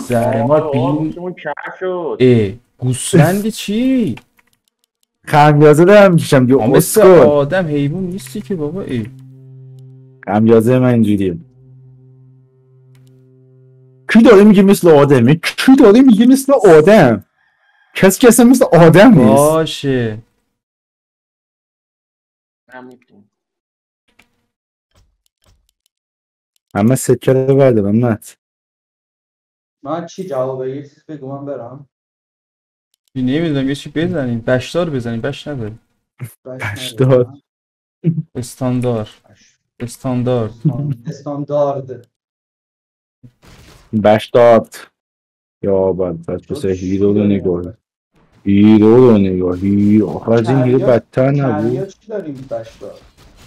زهرمار بین آقا کر شد. گوسفندی چی؟ خمیازه دارم میکشم دیگه مثل اسکل. آدم حیوان نیستی که بابا. خمیازه من اینجوریه. کی داره میگه مثل آدمه؟ کی داره میگه مثل آدم؟ کسی که اصلا مثل آدم نیست. باشه همه سکه رو بردارم نت. من چی جوابه یه چیز بگو من برم. نمیدونم یه چی بزنیم. بشدار بزنیم. بش نداریم. بشدار. استاندار استاندارد. استاندارد. بشداد. یا بعد پس هیرو رو نگاه. هیرو آخه از این هیرو بدتر کریا نبود. چی داریم بشدار؟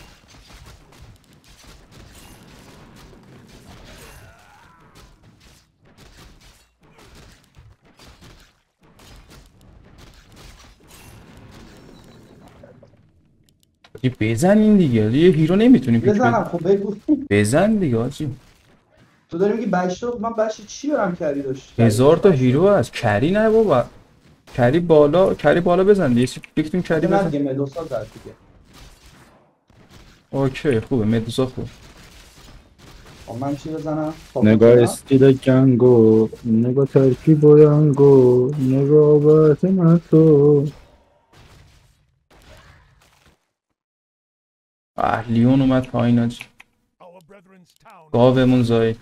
بزنین دیگه. یه هیرو نمیتونیم پیک بزنم خب بگو. بزن دیگه آجی. تو داری میگی بشدار، من بش چی دارم کری داشت؟ 1000 تا هیرو هست. کری نه بابا. کری بالا بزن دیگه. بگیم کری نه بزن. دیگه مدوسا زد دیگه. اوکی خوبه. مدوسا خوب. خب من چی بزنم؟ نگاه استیل جنگو، نگاه ترکیب و رنگو، نگاه بحث من تو. لیون اومد پایین آجی. گاومون زاید.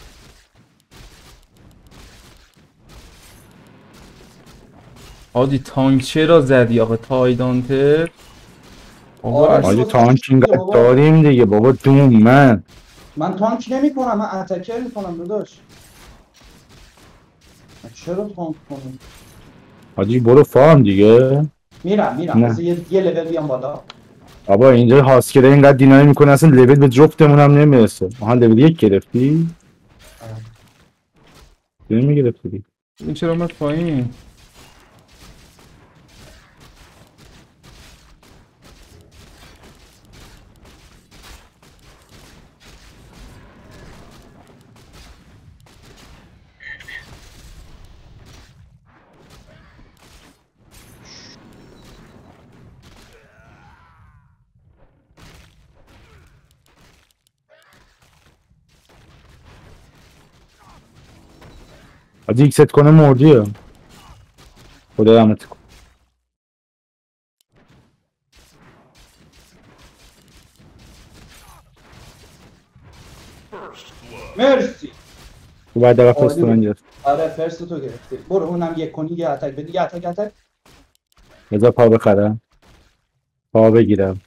هادی تانک چرا زدی آقا تایدانتر؟ آجی تانک اینقدر داریم دیگه بابا دوم من تانک نمی کنم، من اتکر میکنم داداش. چرا تانک کنم؟ آجی برو فارم دیگه. میرم بس یه لول بیام بالا. بابا اینجا هاسکره اینقدر دینایی میکنه اصلا لول به جفتمون هم نمیرسه. آها لول 1 گرفتی؟ نمیگرفتی. این چرا اومد پایین؟ آجی یک ست کنه مردیه. خدا رحمت کن. مرسی. تو بعد دقیقه فرست من گرفت. آره فرست تو گرفتی. برو اونم یک کنی یه اتک بدی. یه اتک. بذار پا بخرم. پا بگیرم.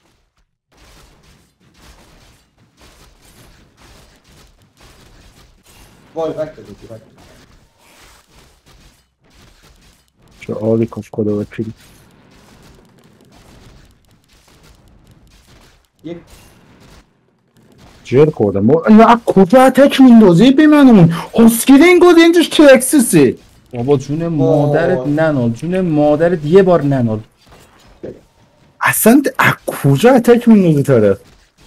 وای بک بده. چه آلی کف خدا وکیلی. یک جر خوردم. نه کجا اتک میندازی به منون؟ هاسکیره این گوده اینجاش ترکسیسی. بابا جون مادرت ننال. جون مادرت یه بار ننال. اصلا کجا اتک میندازی طرف؟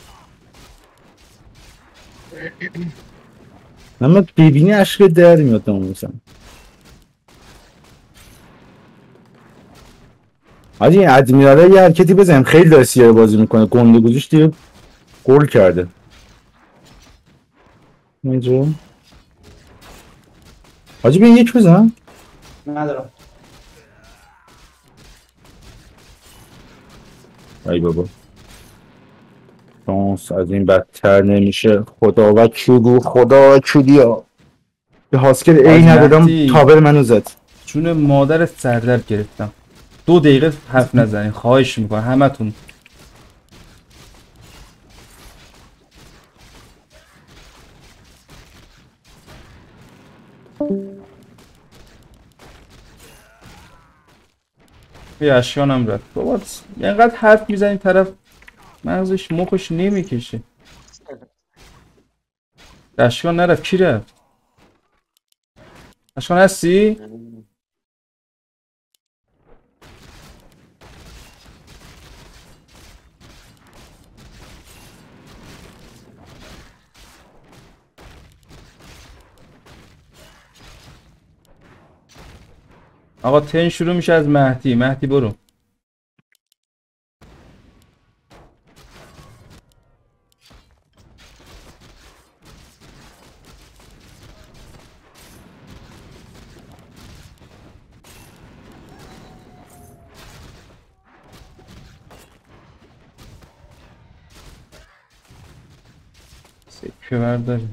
اما ببینی عشق در میاد ناموسم. حاجی این ادمیراله یه حرکتی بزنیم خیلی داره سیاه بازی میکنه. گنده گوزیش دیگه گل کرده. اینجا حاجی بین یک بزن. ندارم. ای بابا شانس از این بدتر نمیشه. خدا وکیلی ها. به هاسکر ای ندادم تابر منو زد. جون مادرت سردرد گرفتم. 2 دقیقه حرف نزنین خواهش میکنم همتون. یه اشیانم رفت. بابا اینقدر حرف میزنی طرف مغزش مخش نمیکشه. اشیان نرفت. کی رفت؟ اشیان هستی؟ آقا تن شروع میشه از مهدی. مهدی برو. سکه برداریم.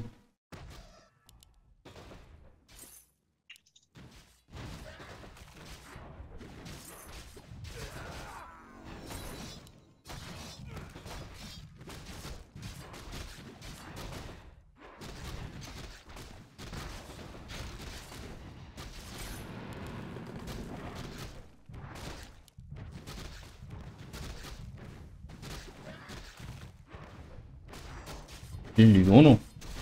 لیونو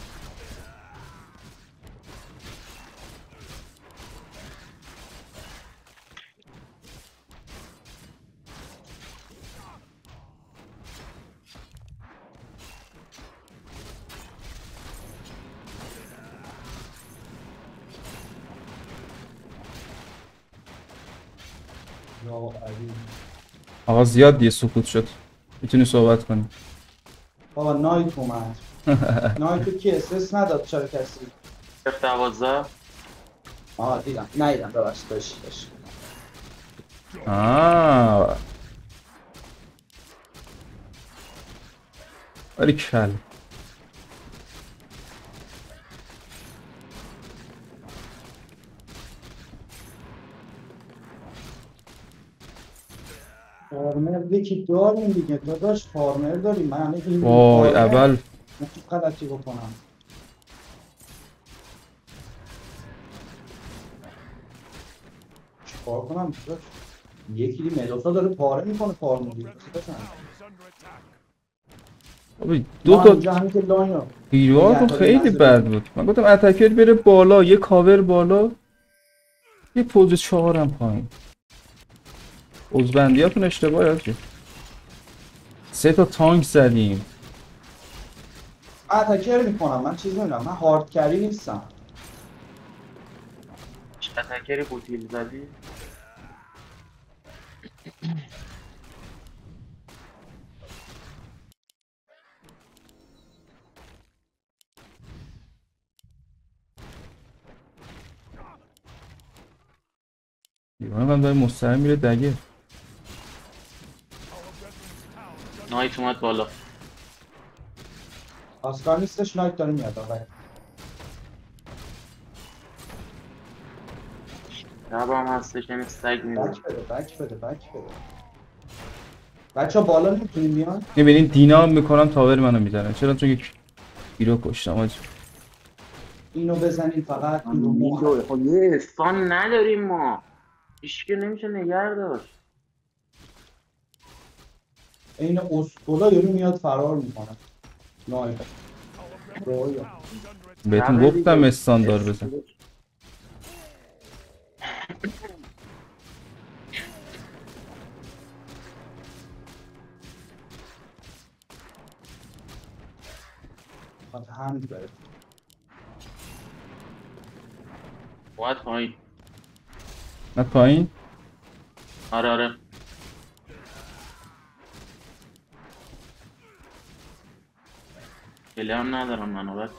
یا علی. آقا زیاد دیگه سکوت شد. میتونی صحبت کنی. بابا نایت اومد. نایتو کی اساس نداد چرا کسی؟ F12 دیدم نیدم ببخشید داشت. ولی کل فارمر یکی داریم دیگه داداش فارمر داریم من این وای اول چه غلطی بکنم چیکار کنم داداش یکی دی مدوسا داره پاره میکنه فارمر دیگه دو تا هیروهاتون خیلی بد بود. من گفتم اتکر بره بالا، یه کاور بالا، یه پوز 4 هم پایین. عضوبندیاتون اشتباهی هاجی. 3 تا تانک زدیم. اتکر میکنم من چیز نمیدونم من هارد کری نیستم. اتکری بوتیل زدی؟ دیوانه هم داره مستقیم میره دگه. نایت اومد بالا. آسکار نیستش نایت داره میاد آقای شب هم هستش یعنی سگ میده. بک بده بچه ها بالا نمیتونیم بیان؟ میبینین دینا میکنم تاور منو میزنه. چرا؟ چون یک هیرو کشتم آجی. اینو بزنین فقط این رو میدوه. خب یه استان نداریم ما. هیچکی نمیشه نگر داشت. این اسکولا یارو میاد فرار میکنه. نایت رویا بهتون گفتم استاندار بزن. هند بره باید پایین. نه پایین؟ آره خیلی هم ندارم منو بس.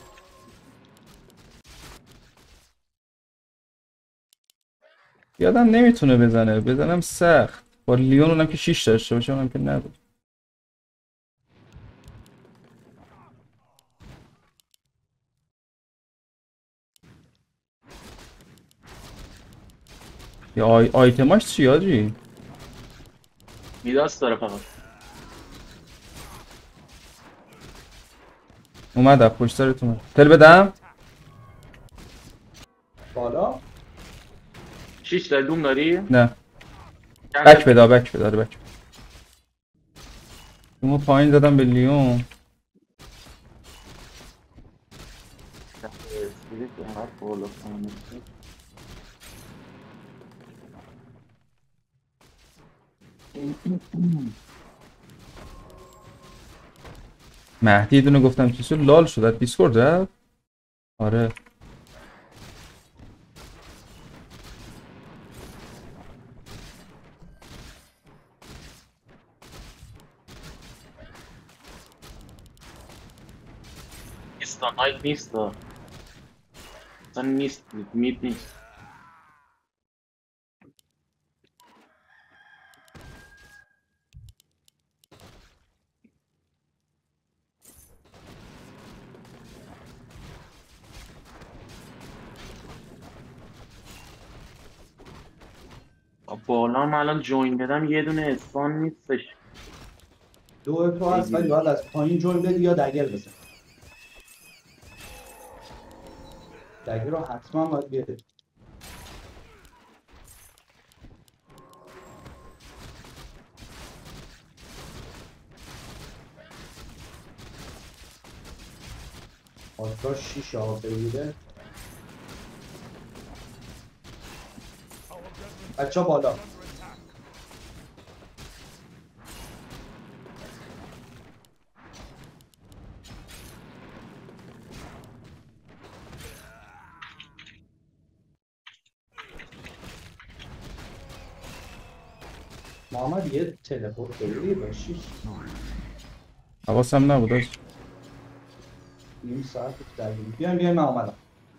یادم نمیتونه بزنه. بزنم سخت. با لیون اونم که 6 داشته باشه اونم که نبود. یا آیتماش چی آجی؟ میداست داره فقط. اومد پشت سرت اومد. تل بدم؟ بالا 6 تا دوم داری؟ نه بک بده بک بده آره بک. اونو پایین زدم به لیون. مهدی دونه گفتم چیزو لال شد از دیسکورد رفت. آره نایت نیست اصلا نیست مید نیست. بالا هم الان جوین بدم یه دونه اسپان نیستش. دو تو هست ولی باید از پایین جوین بدی یا دگر بزن. دگر رو حتما باید بیاره. آترا 6 آفه بوده. بچه ها بالا. محمد یه تلپورت داری باشی. حواسم نبود آج. نیم ساعت درگیری. بیایم من اومدم.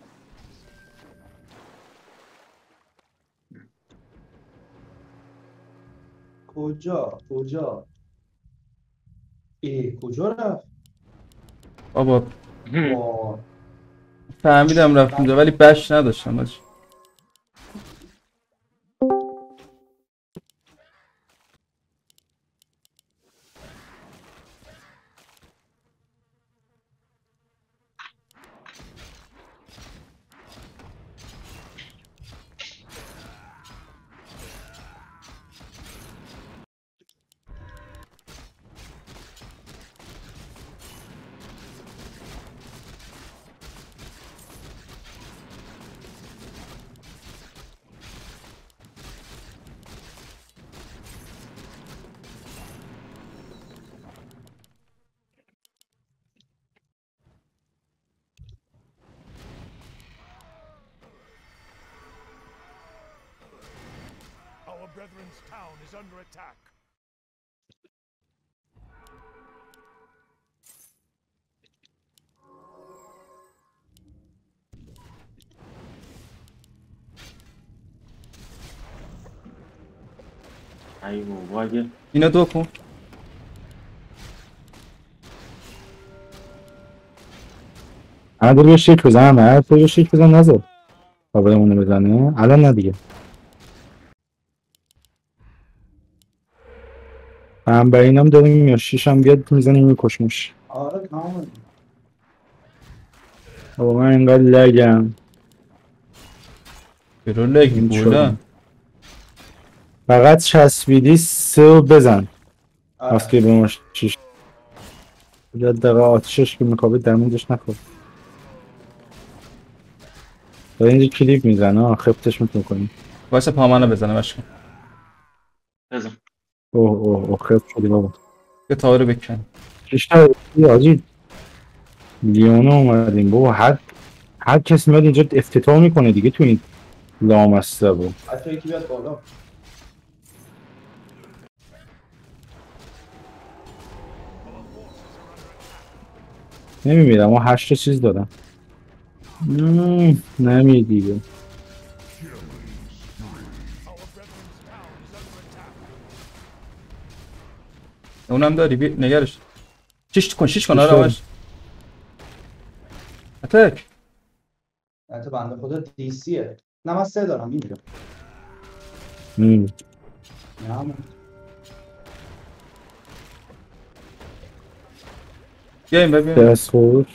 کجا؟ کجا رفت؟ بابا وای. فهمیدم رفت اونجا ولی بش نداشتم آج. Our brethren's town is under attack. ای بابا اینو دو کن. انا داری یه شیک بزنم نه تو یه شیک بزن نزد قابلمونه بزنه الان نه دیگه هم به اینم داریم یا شیش هم بیاد میزنیم میکشمش. آره تمام. بابا من اینقدر لگم برو لگ بودم. فقط چسبیدی سه بزن اسکی به ما شیش یه دقیقه آتشش که مکابه درمونجش نخورد داره اینجا کلیپ میزنه خفتش میتون کنی واسه پامانو بزنه بشکن بزن. اوه خفت شدی بابا یه تاور رو بکن. چشتر آجی لیونا اومدیم بابا هر کسی میاد اینجا افتتاح میکنه دیگه تو این لامسته بود. حتی یکی بیاد بالا. نمیمیرم ما 8 چیز دادم نمی دیگه اونم داری نگرش شیش کن آره باش اتک حتی بنده خدا دیسیه. نه من 3 دارم میمیرم. نه من بیایم ببین دست خود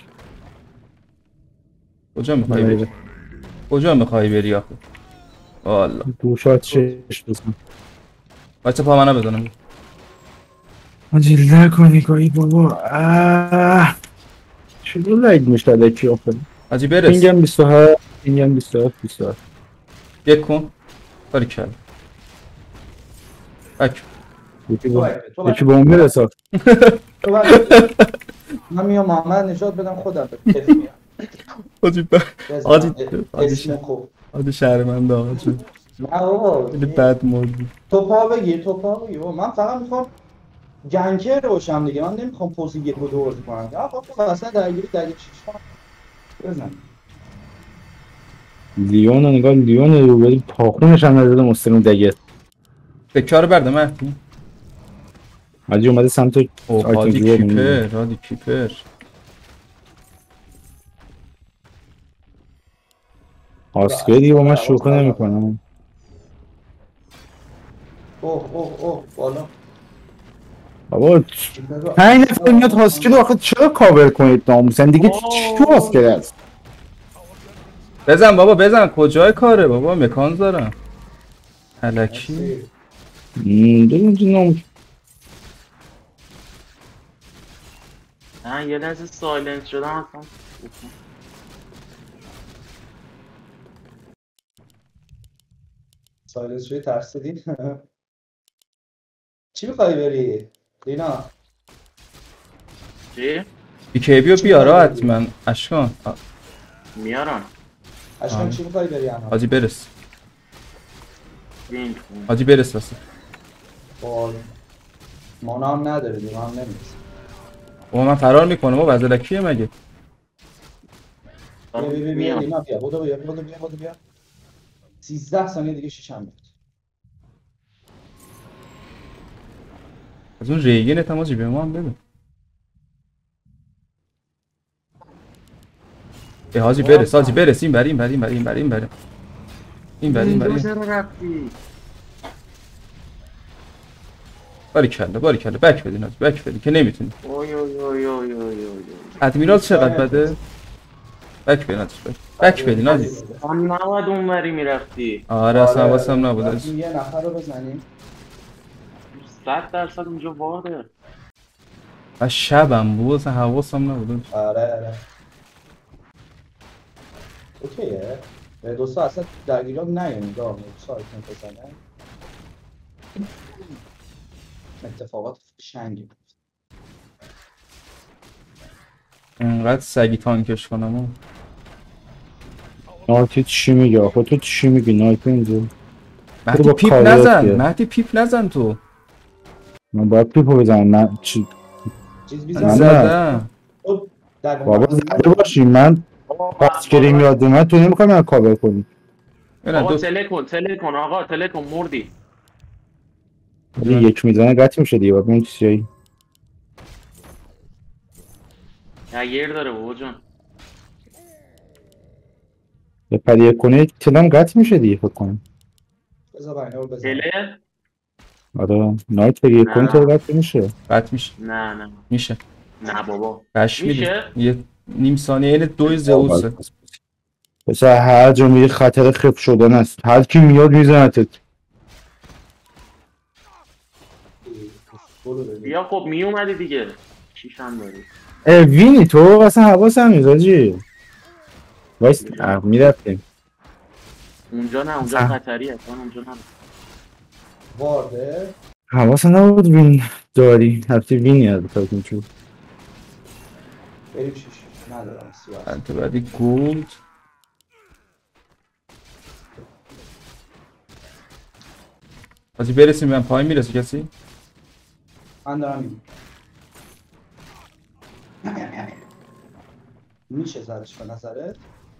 کجا میخوای بری آخه والا دوشات چش بزن بچه پا منو بزنم آجی لکنی کنی بابا چطور لگ میشه لکی آخه آجی برس اینگم 27 یک کن باری کرد بک یکی با اون میرسا من میام محمد نشاد بدم خودم کف میام. آجی شهرمنده آجی نه بابا خیلی بد موردی تو پا بگیر من فقط میخوام جنکر روشم دیگه. من نمیخوام پوزی 1 و 2 بازی کنم. خب اصلا درگیری 6 کنم. بزن. لیون رو نگاه، لیون رو بری پاخونش هم نداده مسترون دگه. فکر رو بردم مهدی. حاجی اومده سمت اوه آیتم هادی جوار کیپر، هادی کیپر. آسکوی دیگه با من شوخه نمی کنم. اوه بالا. بابا 5 نفر میاد هاسکل رو آخه چرا کاور کنید ناموسن دیگه چی هاسکل هست؟ بزن بابا بزن، کجای کاره بابا، مکان دارم الکی. اینجا ناموس. نه یه لحظه سایلنت شدم اصلا. سایلنس شوی ترسیدی؟ چی میخوای بری؟ دینا چی؟ بیکیبی رو بیارا حتما اشکان. میارم. اشکان چی میخوای بری الان؟ حاجی برس، بینت کن. حاجی برس واسه. وای مانا هم نداره دیگه، هم نمیرسه. بابا من فرار میکنم بابا، از الکیه مگه. بیا میام. دینا بیا، بودو بیا 13 ثانیه دیگه شیشم میاد. از اون ریگنت هم حاجی به ما هم بده. حاجی برس، حاجی برس، این بریم بریم بریم بریم بریم این بریم اینجا بریم. چرا رفتی؟ باریکلا باریکلا، بک بدین حاجی، بک بدین که نمیتونی. اوی اوی اوی اوی اوی اوی. ادمیرال چقدر بده؟ بک بدین حاجی، بک بدین حاجی. هم نباید اونوری میرفتی. آره اصلا حواسم نبود حاجی. یه نفر رو بزنیم. 100% اونجا وارده. و شبم بود اصلا حواسم نبود. آره اوکیه. دوستا اصلا درگیری هم نیاییم دا دوستا آیتم بزنه. اتفاقات شنگی بود. انقدر سگی تانکش کنم. نایتی چی میگه آخه تو چی میگی نایتی اینجا؟ مهدی با پیپ کاورت نزن، بیار. مهدی پیپ نزن تو. من باید پیپو بزنم من چی؟ چیز من بیزن زدم. بابا زده باشی من پاسکریم یاد اومد تو نمیخوای من کاور کنی. بابا دو تله کن آقا، تله کن مردی. ولی یک میزنه قطع میشه دیگه باید ببین چیزایی. گیر داره بابا جان. یه پریه کنه تلم قطع میشه دیگه فکر کنم. بذار با اینا رو بزن. تله؟ آره نایت پریه کنه تل نه قطع میشه. قطع میشه. نه میشه. نه بابا. 8 میلی. میشه؟ یه نیم ثانیه اینه دوی زئوسه. پس هر جا میری خطر خف شدن است هر کی میاد میزنتت. بیا خب می اومدی دیگه. چیشم داری. وینی تو اصلا حواسم نیست آجی. وایس میرفتیم. اونجا نه، اونجا خطریه اصلا، اونجا نه. وارده حواسم نبود وین داری هفته وینی از بتاکیم چون بریم شیش ندارم سیاست. انت بعدی گولد. حاجی برسیم من پایین میرسه کسی؟ من دارم این میشه زدش به نظرت؟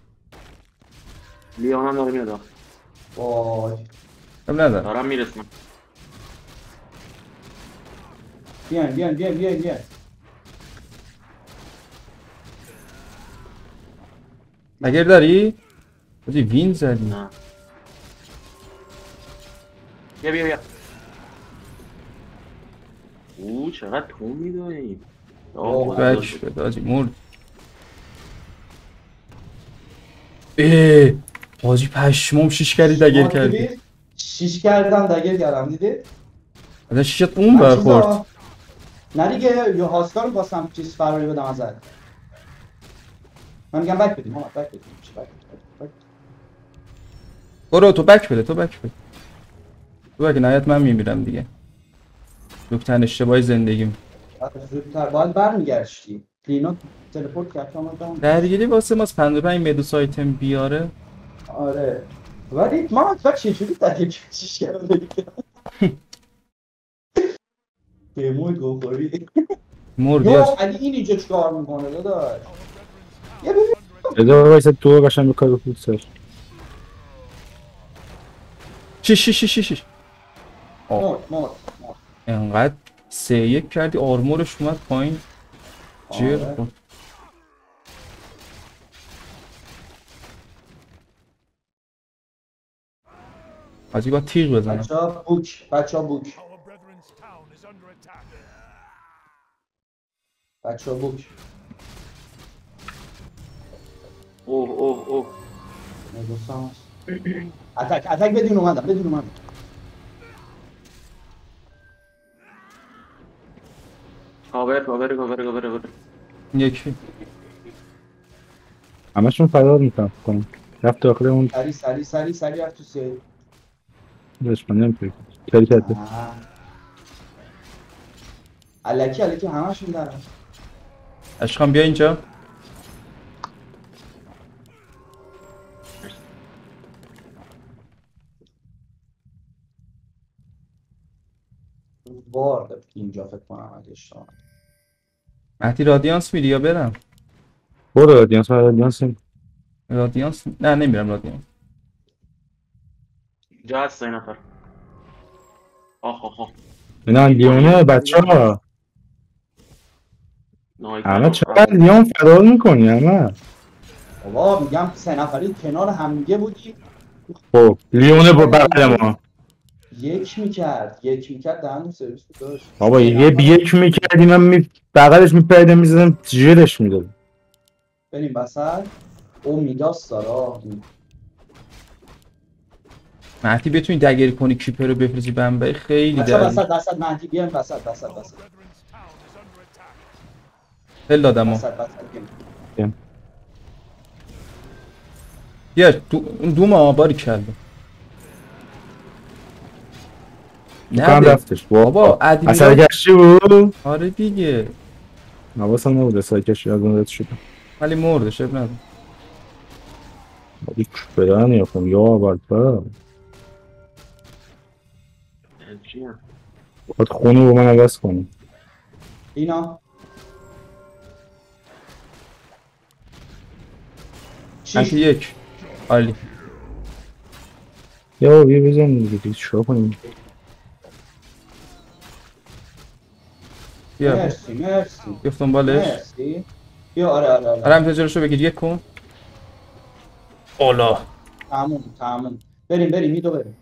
لیان هم داره میاد. وای کم ندارم. دارم میرسم. بیاین اگر داری؟ حاجی وین زدی. نه بیا او چقدر تو میدونی. بک بده حاجی مرد. حاجی پشمام شیش کردی دگر کردی. شیش کردم دگر کردم دیدی؟ ازن شیشت اون برخورد. نه دیگه یه هاسکار می‌خواستم چیز فراری بدم ازت. من میگم بک بدیم بک بدیم. برو تو بک بده، تو بک بده. تو اگه نهایت من میمیرم دیگه. دکتر اشتباهی زندگیم. زودتر باید برمیگشتی. لینا تلپورت کرد اومدم. درگیری واسه ماست 55 مدوس آیتم بیاره. آره. ولی ما چجوری دقیق چیش کردم دیگه. پیموی گوخوری. مردی یو هست. علی این اینجا چیکار میکنه داداش؟ یه ببین بذار وایسا تو قشنگ به کار خود سر. شش مرد مرد. انقدر 3-1 کردی آرمورش اومد پایین جر آره. خورد. حاجی با تیغ بزنم. بچه ها بوک. Our brethren's town is under attack. بچه ها بوک. اوه دوستان اتک بدون اومدم. کاور. یکی همشون فرار میکنم کنم. رفت داخل اون سری رفت تو سیل. دشمن نمیتونی کاری کرده. الکی همشون دارن. عشقم بیا اینجا. وارد اینجا فکر کنم اگه اشتباه نکنم. مهدی رادیانس میری یا برم؟ برو رادیانس نه نمیرم رادیانس. جا هست این نفر. آخ. اینا لیونه بچه ها همه چقدر لیون فرار میکنی همه. بابا میگم 3 نفری کنار همدیگه بودی. خب لیونه با بغل ما. یک میکرد دهنو سرویس داشت. بابا یک میکردی من بغلش میپریدم میزدم جیرش میدادم. بریم وسط. او میداست دارا. مهدی بتونی دگری کنی کیپر رو بفرزی بمبئی خیلی بچه در وسط مهدی بیان وسط. Our brethren's town is under attack. دل دادم ها. وسط بیان. بیا دوم آباری کرده. کام رفتش بابا اصلا گشتی بود. آره دیگه نواسم نبود اصلا گشتی از اون رد شدم ولی مردش اب نداره. بابی کشبرانی اخم یا آبالفا باید خونو با من عوض کنم. اینا مهدی یک عالی. یا بیا بزن دیگه چرا کنیم. بیا مرسی گفتم بالش. مرسی. بیا آره آرم تجارشو بگیر یک کن. اولا تموم. بریم میدو بریم.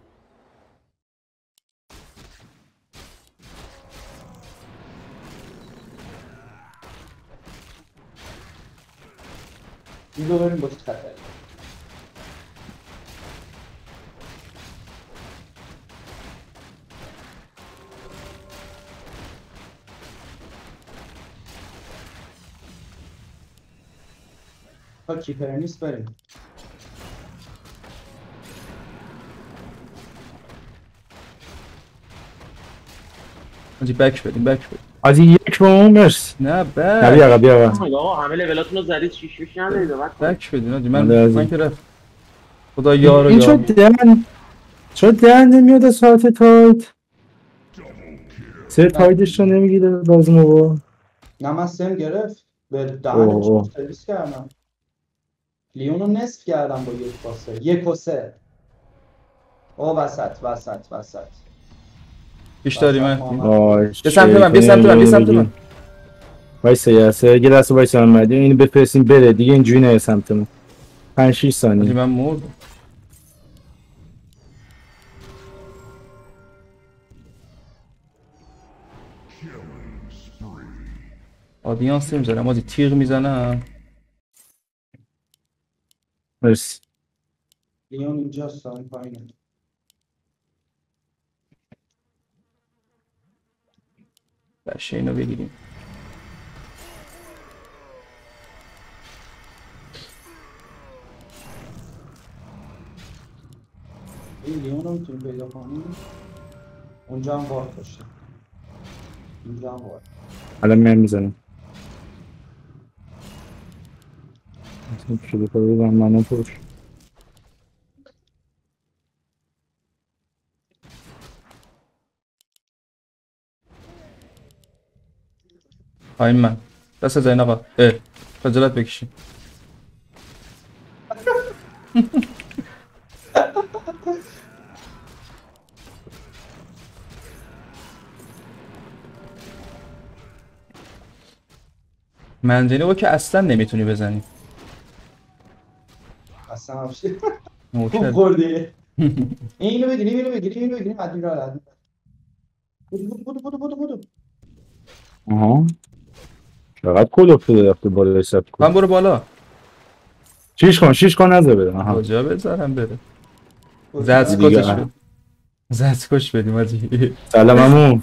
میدو بریم با خطر. تا کیپر نیست بریم. حاجی بک بدیم از یک با اون مرس نه بیا آقا همه لولاتون رو زدید 6 ندارید بک بدین حاجی من من که رفت خدا یارو این یار. چرا دهن نمیاد از ساعت تایت سر تایتش رو نمیگیره باز موقع. نه من سم گرفت به دهنش سرویس کردم. لیونو نصف کردم با 1-3 او وسط پیش داری من بیا سمت من وایسا یه دسته وایسا من اینو بفرستیم بره دیگه اینجوری نه سمت من 5-6 ثانیه. من مردم. آدیانس نمیزنم آجی تیغ میزنم. مرسی. لیون اینجاست این پایینه. بشه اینو بگیریم. این لیون رو میتونی پیدا کنی. اونجا هم وارد داشته. اینجا هم وارد. الان میزنم شده کنه بزنم منو پروش من دست زین آقا خجالت بکشیم. منجنیقو که اصلا نمیتونی بزنی. اصلا افشه خوب نوکر. خوردی اینو بگیریم اینو بگیریم اینو بگیریم ادمیرال بودو آها فقط کل افتاده رفته بالا حساب کن. من برو بالا. شیش کن نذار بره. آها کجا بذارم بره؟ دیگه. زدسکوتش بده. زدسکوش بدیم آجی. سلام عمو.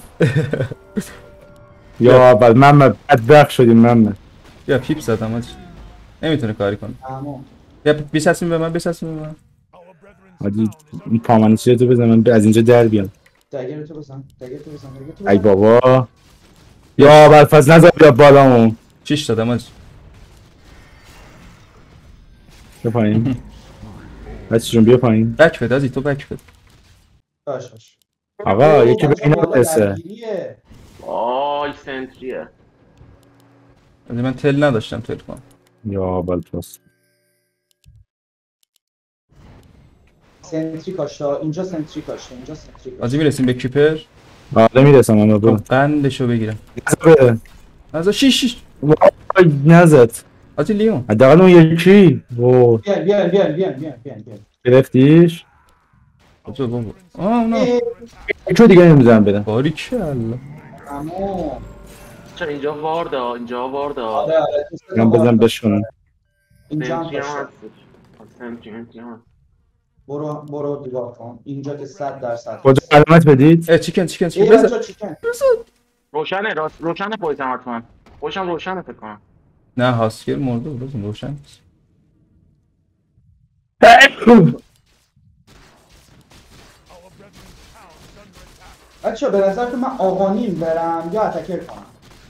یا اول محمد بدبخت شدیم محمد. یا پیپ زدم آجی. نمیتونه کاری کنه. اما یا بیسسیم به من بیسسیم به من. Our brethren's حاجی town is این پامانچی تو بزن من از اینجا در بیام. دگر تو بزن ای بابا یا اول فاز نذار بیا بالامون. 6 دادم آجی. بیا پایین. بچه جون بیا پایین. بک بده آجی تو بک بده. باش آقا یکی به این برسه. آی سنتریه. آجی من تل نداشتم تل کنم. یا اول فاز سنتری کاشتا اینجا سنتری کاشتا اینجا سنتری کاشتا آجی میرسیم به کیپر. آره میرسم اما برو. قندشو بگیرم. نزد از 6 وای نزد. آجی لیون. حداقل اون یکی. اوه بیان گرفتیش. آجی بابا. نه. یکی دیگه نمیزنم بدم. باریکلا. امو چرا اینجا واردا اینجا واردا. آره من بزنم بشکنم. اینجا هم سنتری هم داشته. هستش. سنتری هم هست. برو دیگاه کن اینجا که 100% کجا علامت بدید؟ چیکن اینجا بزن. چیکن روشنه روشنه پاییزم حتما. خوشم روشنه فکر کنم. نه هاسکر مرده بود روشن. our brethren's town is under attack. بچه به نظر که من آقانیم برم یا اتکر کنم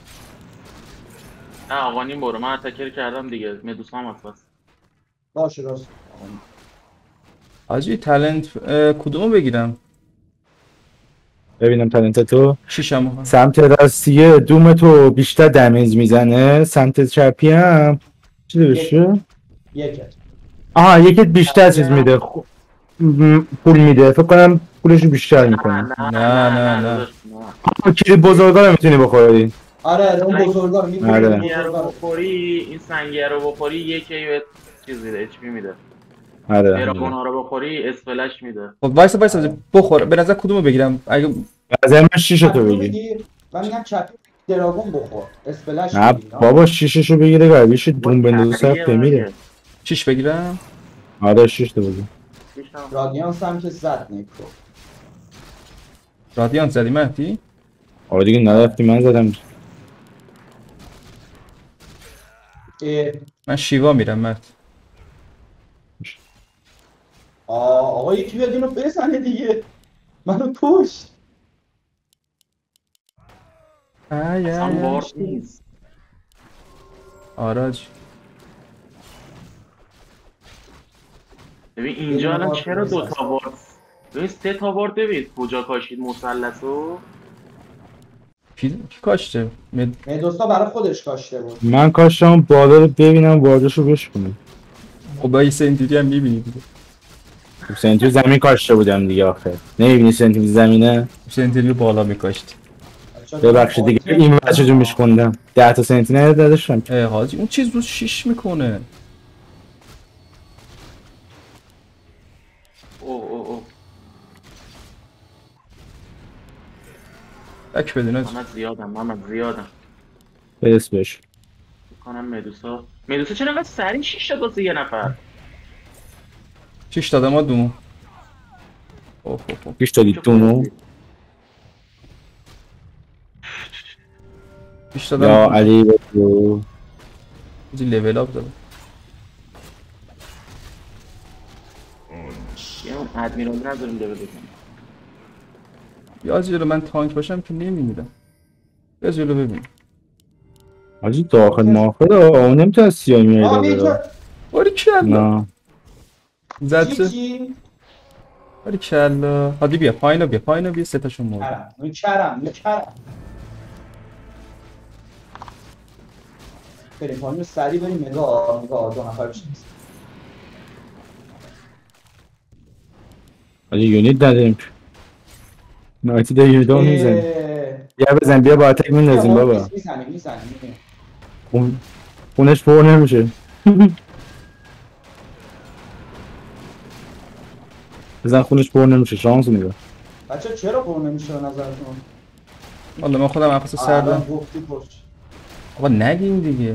نه آقا نیم برو من اتکر کردم دیگه مدوسا هم هست. باشه راست آقانیم. آجی تالنت کدومو بگیرم؟ ببینم تالنت تو. شیشم سمت راستیه دوم تو بیشتر دمیج میزنه. سمت چپی هم چی بشه؟ یکت آها یکی بیشتر چیز میده. پول میده. فکر کنم پولشو بیشتر میکنه. نه. کلی بزرگا رو میتونی بخوری. آره اون بزرگا رو آره. می‌خوره سنگیه رو بخوری این سنگیه رو بخوری یکی بهت چیز میده اچ پی میده. آره. دراگون رو بخوری اسفلش میده. خب وایسا بخور. به نظر کدومو بگیرم؟ اگه از من شیشو تو بگیر. من میگم چپی دراگون بخور اسپلش نه میگی بابا شیششو بگیره قبیش دوم بندازه سخت میره. 6 بگیرم؟ آره شیش تو بگیر. رادیانس هم که زد نیکرو رادیانت زدی مهدی؟ آره دیگه نرفتی من زدم. من شیوا میرم مهدی. آقا یکی بیاد اینو بزنه دیگه منو کشت اصلا وارد نیست. آراج ببین اینجا الان چرا دو تا وارد ببین 3 تا وارد ببین کجا کاشید مثلثو. کی کاشته؟ مدوستا برای خودش کاشته بود من کاشتم بالا رو ببینم واردشو بشکنم. خب با این سنتوری هم میبینی دیگه. سنتری زمین کاشته بودم دیگه آخه. نمیبینی سنتری زمینه؟ سنتوری بالا میکاشتی. ببخشید دیگه این بچه جو میشکندم 10 تا سنتی نداشتم. حاجی اون چیز رو 6 میکنه. او بک بدین آجی. محمد زیادم برس بش. کنم مدوسا چرا انقدر سریع 6 تا واسه یه نفر. 6 دادم ما دومو. اوه پیش دادی دونو. 6 دادم. یا علی بگو. آجی لیول اپ دادم. یه اون ادمیرال نداریم لیول بزنیم. یا جلو من تانک باشم که نمیمیرم. یا جلو ببین. حاجی داخل ماخد اون نمیتونه سیاه میایی داره. باری کلا. نه. زد. باری کلا. حالی بیا پایین بیا 3 تاشون مرد. میکرم بریم پایین سریع بریم نگاه 2 نفر بشیم. ولی یونیت نداریم که. نایتی داره یونیت هم میزنیم. بیا بزن بیا با اتک میندازیم بابا. میزنیم خونش پر نمیشه. بزن خونش پر نمیشه شانس میده. بچه چرا پر نمیشه به نظرتون؟ والا من خودم نفس سر دارم. گفتی پشت. آقا نگین دیگه.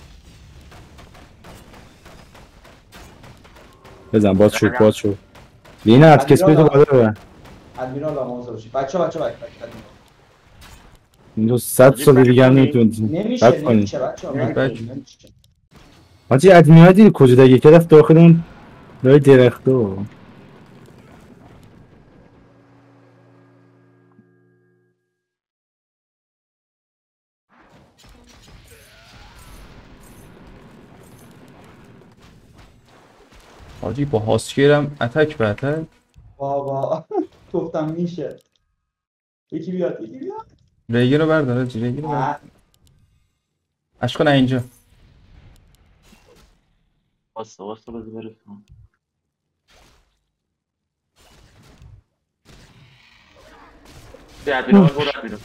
بزن باز شد. لینا از کسبی تو بالا ببر. ادمیرال آموزه باشی. بچه این تو 100 سال دیگه هم نمیتونید. نمیشه بچه. حاجی ادمیرال دیدی کجا دیگه که رفت داخل اون لای درختو. حاجی با هاسکیرم اتک به اتک. بابا گفتم میشه. یکی بیاد ریگی رو بردار حاجی ریگی رو بردار. اشکا نه اینجا. واسه بذار برسون. ادمیرال برو ادمیرال.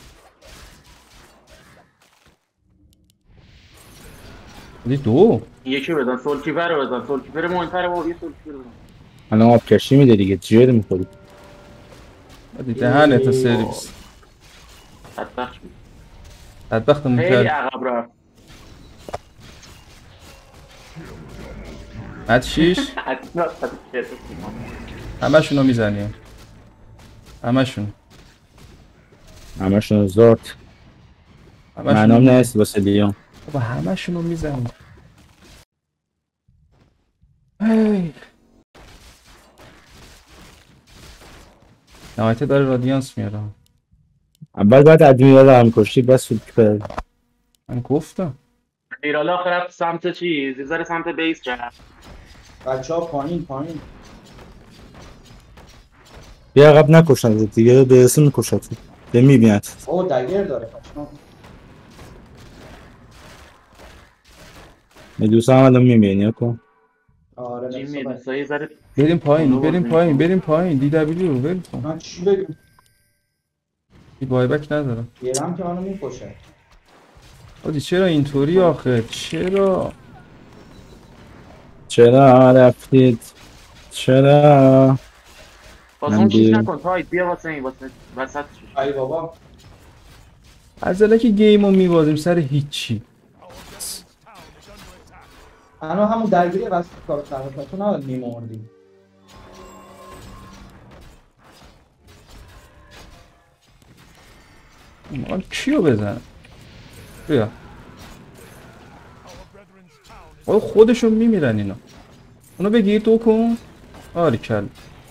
دو یکی بزن سولکیپر رو بزن. سولکیپر مهمتره با یه سولکیپر بزن. الان آب کشی میده دیگه چیه میخوری. دهنه تا سرویس. بدبختمون خیلی کرد. عقب رفت. حد 6 همشون رو میزنیم. همشون زارت. منام نیست واسه لیون. بابا همشون رو میزنیم. هی نهایت داره رادیانس میاره. اول باید ادمیرال رو هم کشتی بس سولکیپر. من گفتم ادمیرال آخر رفت سمت چیز یه ذره سمت بیس کرد. بچه ها پایین بیا عقب نکشن دیگه به اسم میکشد به میبیند. او دگر داره پشمان. مدوسا هم الان میبینی کن. آره جیم میدوسا یه ذره بریم پایین دی دبلیو رو بریم کن. من چی بگم؟ این بایبک ندارم. گیرم که منو میکشه. حاجی چرا اینطوری آخه چرا رفتید چرا واسه اون چیز نکن تایت بیا واسه این وسط شد. ای بابا از که گیمو میبازیم سر هیچی. الان همون درگیری واسه کارو خراب تو نباید میمردیم. من کیو بزنم؟ بیا خودشون میمیرن اینا. اونو بگیر تو کن. آری کل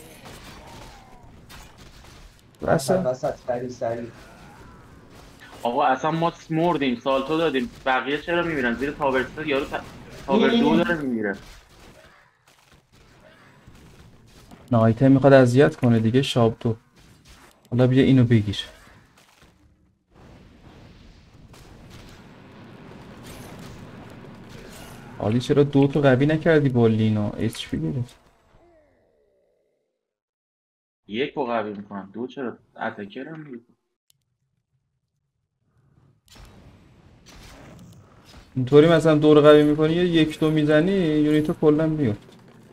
وسط سری. آقا اصلا ما مردیم سالتو دادیم بقیه چرا میمیرن زیر تاورستر یارو تاور دو داره میمیره. نایته میخواد اذیت کنه دیگه شاب تو. حالا بیا اینو بگیر. حالی چرا دو تو قوی نکردی با لینا اچ پی گرفت. یک با قوی میکنم دو چرا اتکر هم میگه. اینطوری مثلا دور قوی میکنی یه یک دو میزنی یونیتو کلا میفت.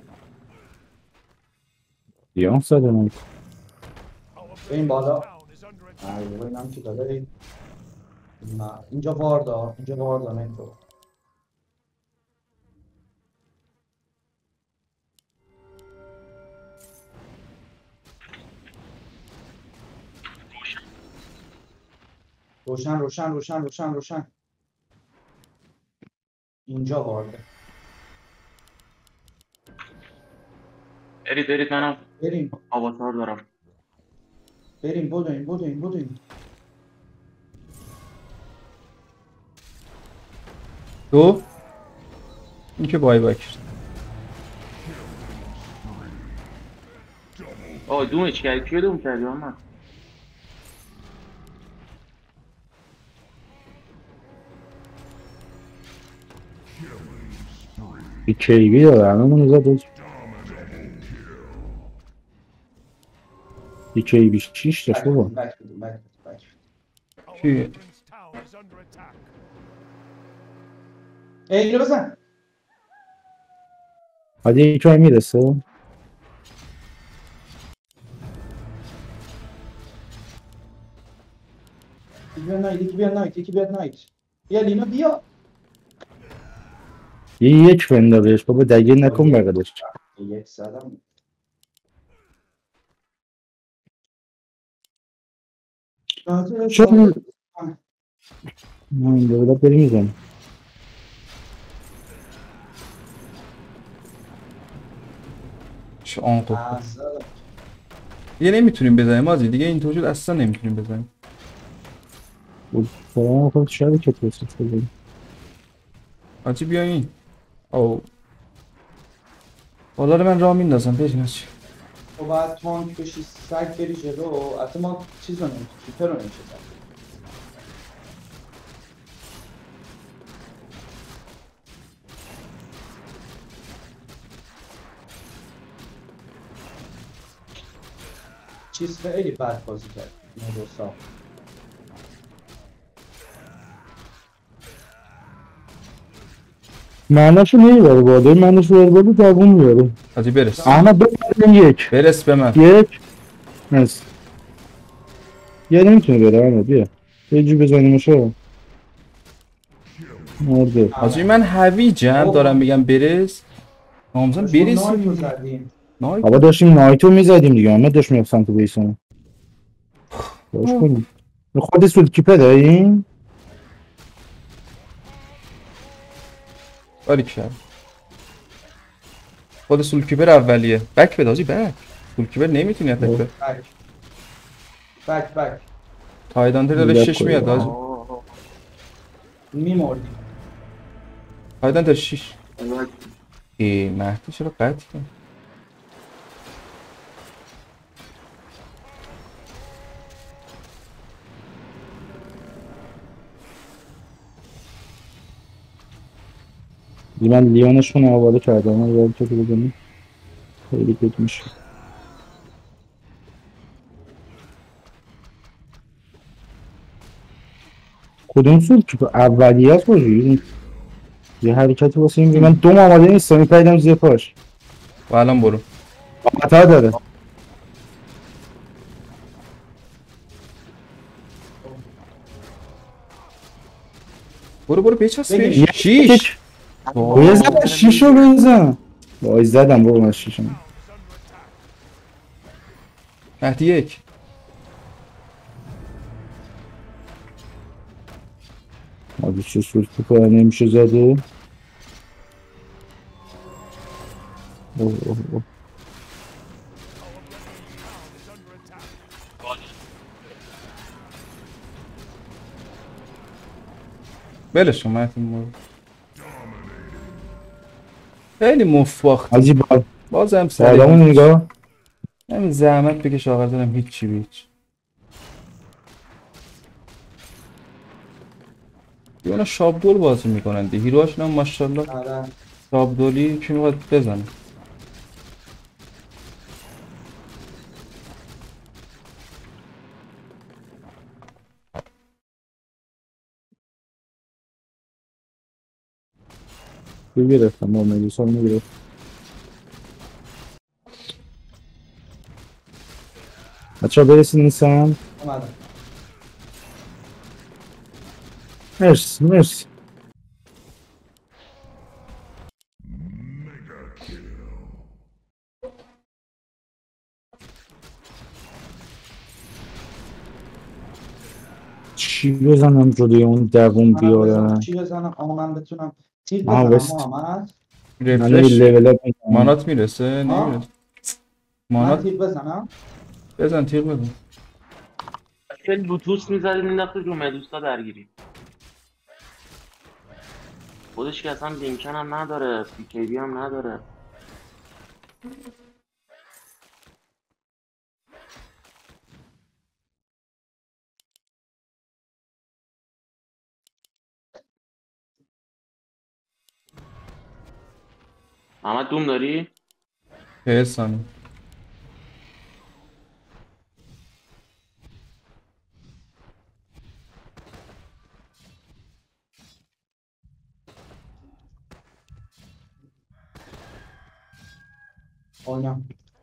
دیان ساده نمید این بالا اینم که داره نه اینجا واردا نه تو روشن اینجا وارده. برید منم بریم آواتار دارم. بریم بودیم دو این که بای کرد. آه دومش کردی کیو دوم کردی من bir keyfi de var ama bunu zaten دیکی 26 داشت بابا. بک بدیم. Our Ki- opponent's tower is under attack. اینو بزن. حالا یکی های میرسه. یکی بیاد نایت. بیا لینا بیا. یک بنده بهش بابا دگه نکن بقیدش. یک زدم. چون من دولا بری میزنم. چه آنقو دیگه نمیتونیم بزنیم مازی دیگه اینطور شد اصلا نمیتونیم بزنیم. فرام خود شاید که توصیف بزنیم. آجی بیا این او والا رو من راه میندازم بریم آجی. تو باید تانک بشی سگ بری جلو. حتی ما چیز رو نمیشه کیپر رو نمیشه زد. چیز خیلی بد بازی کرد مدوسا. معناشو نمیباره باده معناشو برباده دوون میباره. آجی برس احمد بپردیم یک برس به من. یک نس یه نمیتونه بره احمد بیا یه جی بزنیمشو مرده. آجی من هویجم دارم میگم برس نامزم برسیم. زدیم. نایت آقا داشتیم نایتو میزدیم دیگه احمد داشت میرفت سمت بیسون باش کنیم خود سود کیپه داریم. باری کرد خود سولکیپر اولیه. بک بده آجی بک. سولکیپر نمیتونی اتک بده. بک تایدانتر داره بک 6 کنیم. میاد آجی. میمردیم. تایدانتر 6 ای مهدی چرا قطع کرد. من لیانشون رو آواده کردم من یاد تو که بزنیم خیلی گود میشه. کدوم سود که اولیه است باشی یه حرکتی واسه این من دوم آماده نیستم میپریدم زیر پاش و الان برو خطا داره. برو بچسب بگیر. بهش 6 بزن شیشو بزن وای زدم بابا من شیشم مهدی 1 آدی چه سود که کار نمیشه زده. اوه اوه اوه. بلش کن مهدی برو. خیلی مفت باخت حاجی با بازم آدمون سریع نگاه همین زحمت بکش آقا دارم هیچی بیچ اونا شابدول بازی میکنن دی هیروهاشون هم ماشاءالله آره. شابدولی که میخواد بزنه. گرفتم با ملیسا رو میگرفت. بچه ها برسید نیستم. اومدم. مرسی چی بزنم جلوی اون دوون بیارم. چی بزنم اما من بتونم تیر آه، بزنم وست. محمد. من یه رفرش لیول اپ می‌کنم. مانات میرسه آه. نمیرسه من مانات تیر بزنم. بزن تیغ بزن. خیلی بلوتوث میزدیم این دفعه رو مدوسا درگیری. خودش که اصلا لینکن هم نداره بیکیبی هم نداره. محمد دوم داری؟ 40 ثانیه آینم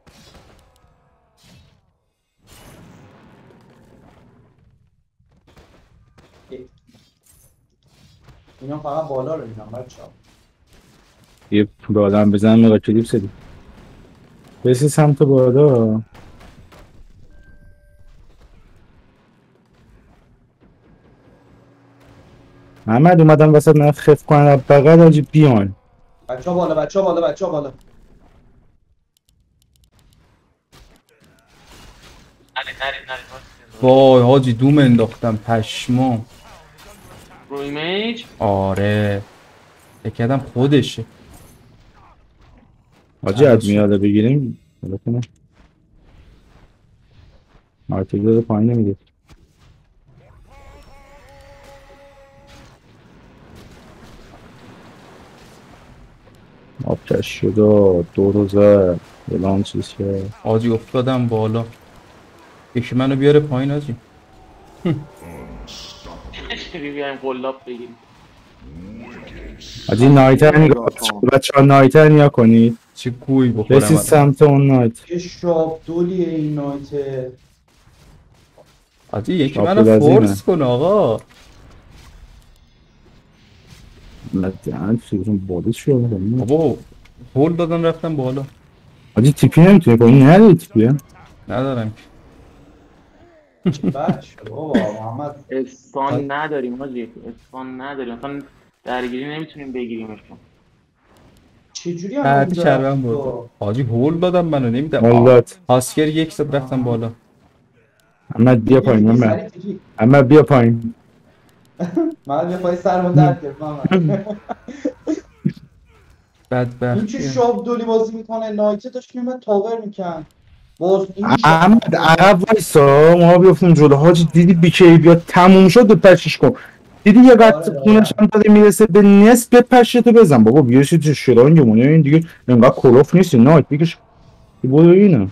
اینا فقط بالا رو میدونم بچه ها. یه به آدم بزن مگه کلیپ سدی بسی سمت بالا. محمد اومدم وسط من خف کنم بغل آجی بیان. بچه ها بالا بچه ها بالا بچه ها بالا. نری وای حاجی دوم انداختم پشمام. رو ایمیج آره فکر کردم خودشه. آجی ادمیاله بگیریم حالا کنم آرتیل داده پایین نمیده. آبکش شد و دو روزه اعلام چیز که حاجی افتادم بالا. یکی منو بیاره پایین حاجی. بیایم قلاب بگیریم. آجی نایتر نگاه بچه ها نایتر نیا کنید چه گوی بخورم بسید الان. سمت اون نایت. یه شاب دولیه این نایته. حاجی یکی شاپ منو لازمه. فورس کن آقا. مدهن فیزون بادش شو میکنیم. بابا هول دادن رفتم بالا. آجی تیپی نمیتونی کنی نداری تیپی ندارم. چه بچه بابا محمد اسفان نداریم حاجی، اسفان نداریم اصلا درگیری نمیتونیم بگیریمشون. چجوری هم بعدی اونجا شربم رفتی برد. تو؟ حاجی هول دادم منو نمیدم. واللات هاسکر یک صد رفتم بالا. محمد بیا پایین یکی محمد. سریع تیکی. محمد بیا پایین. محمد بیا پای سرمون درد کرد محمد. این چه بدبختیه. شاب دولی بازی میکنه نایته داشت میمد تاور میکن باز این محمد عقب وایسا ما بیفتیم جلو حاجی دیدی بیکی بیا تموم شد بپشش کن. دیدی یه قطع آره خونش دادم هم داره میرسه به نصف بپشه تو بزن بابا بیا چه شرانگمونه این دیگه انقدر کلوف نیستی نایت بکش برو اینم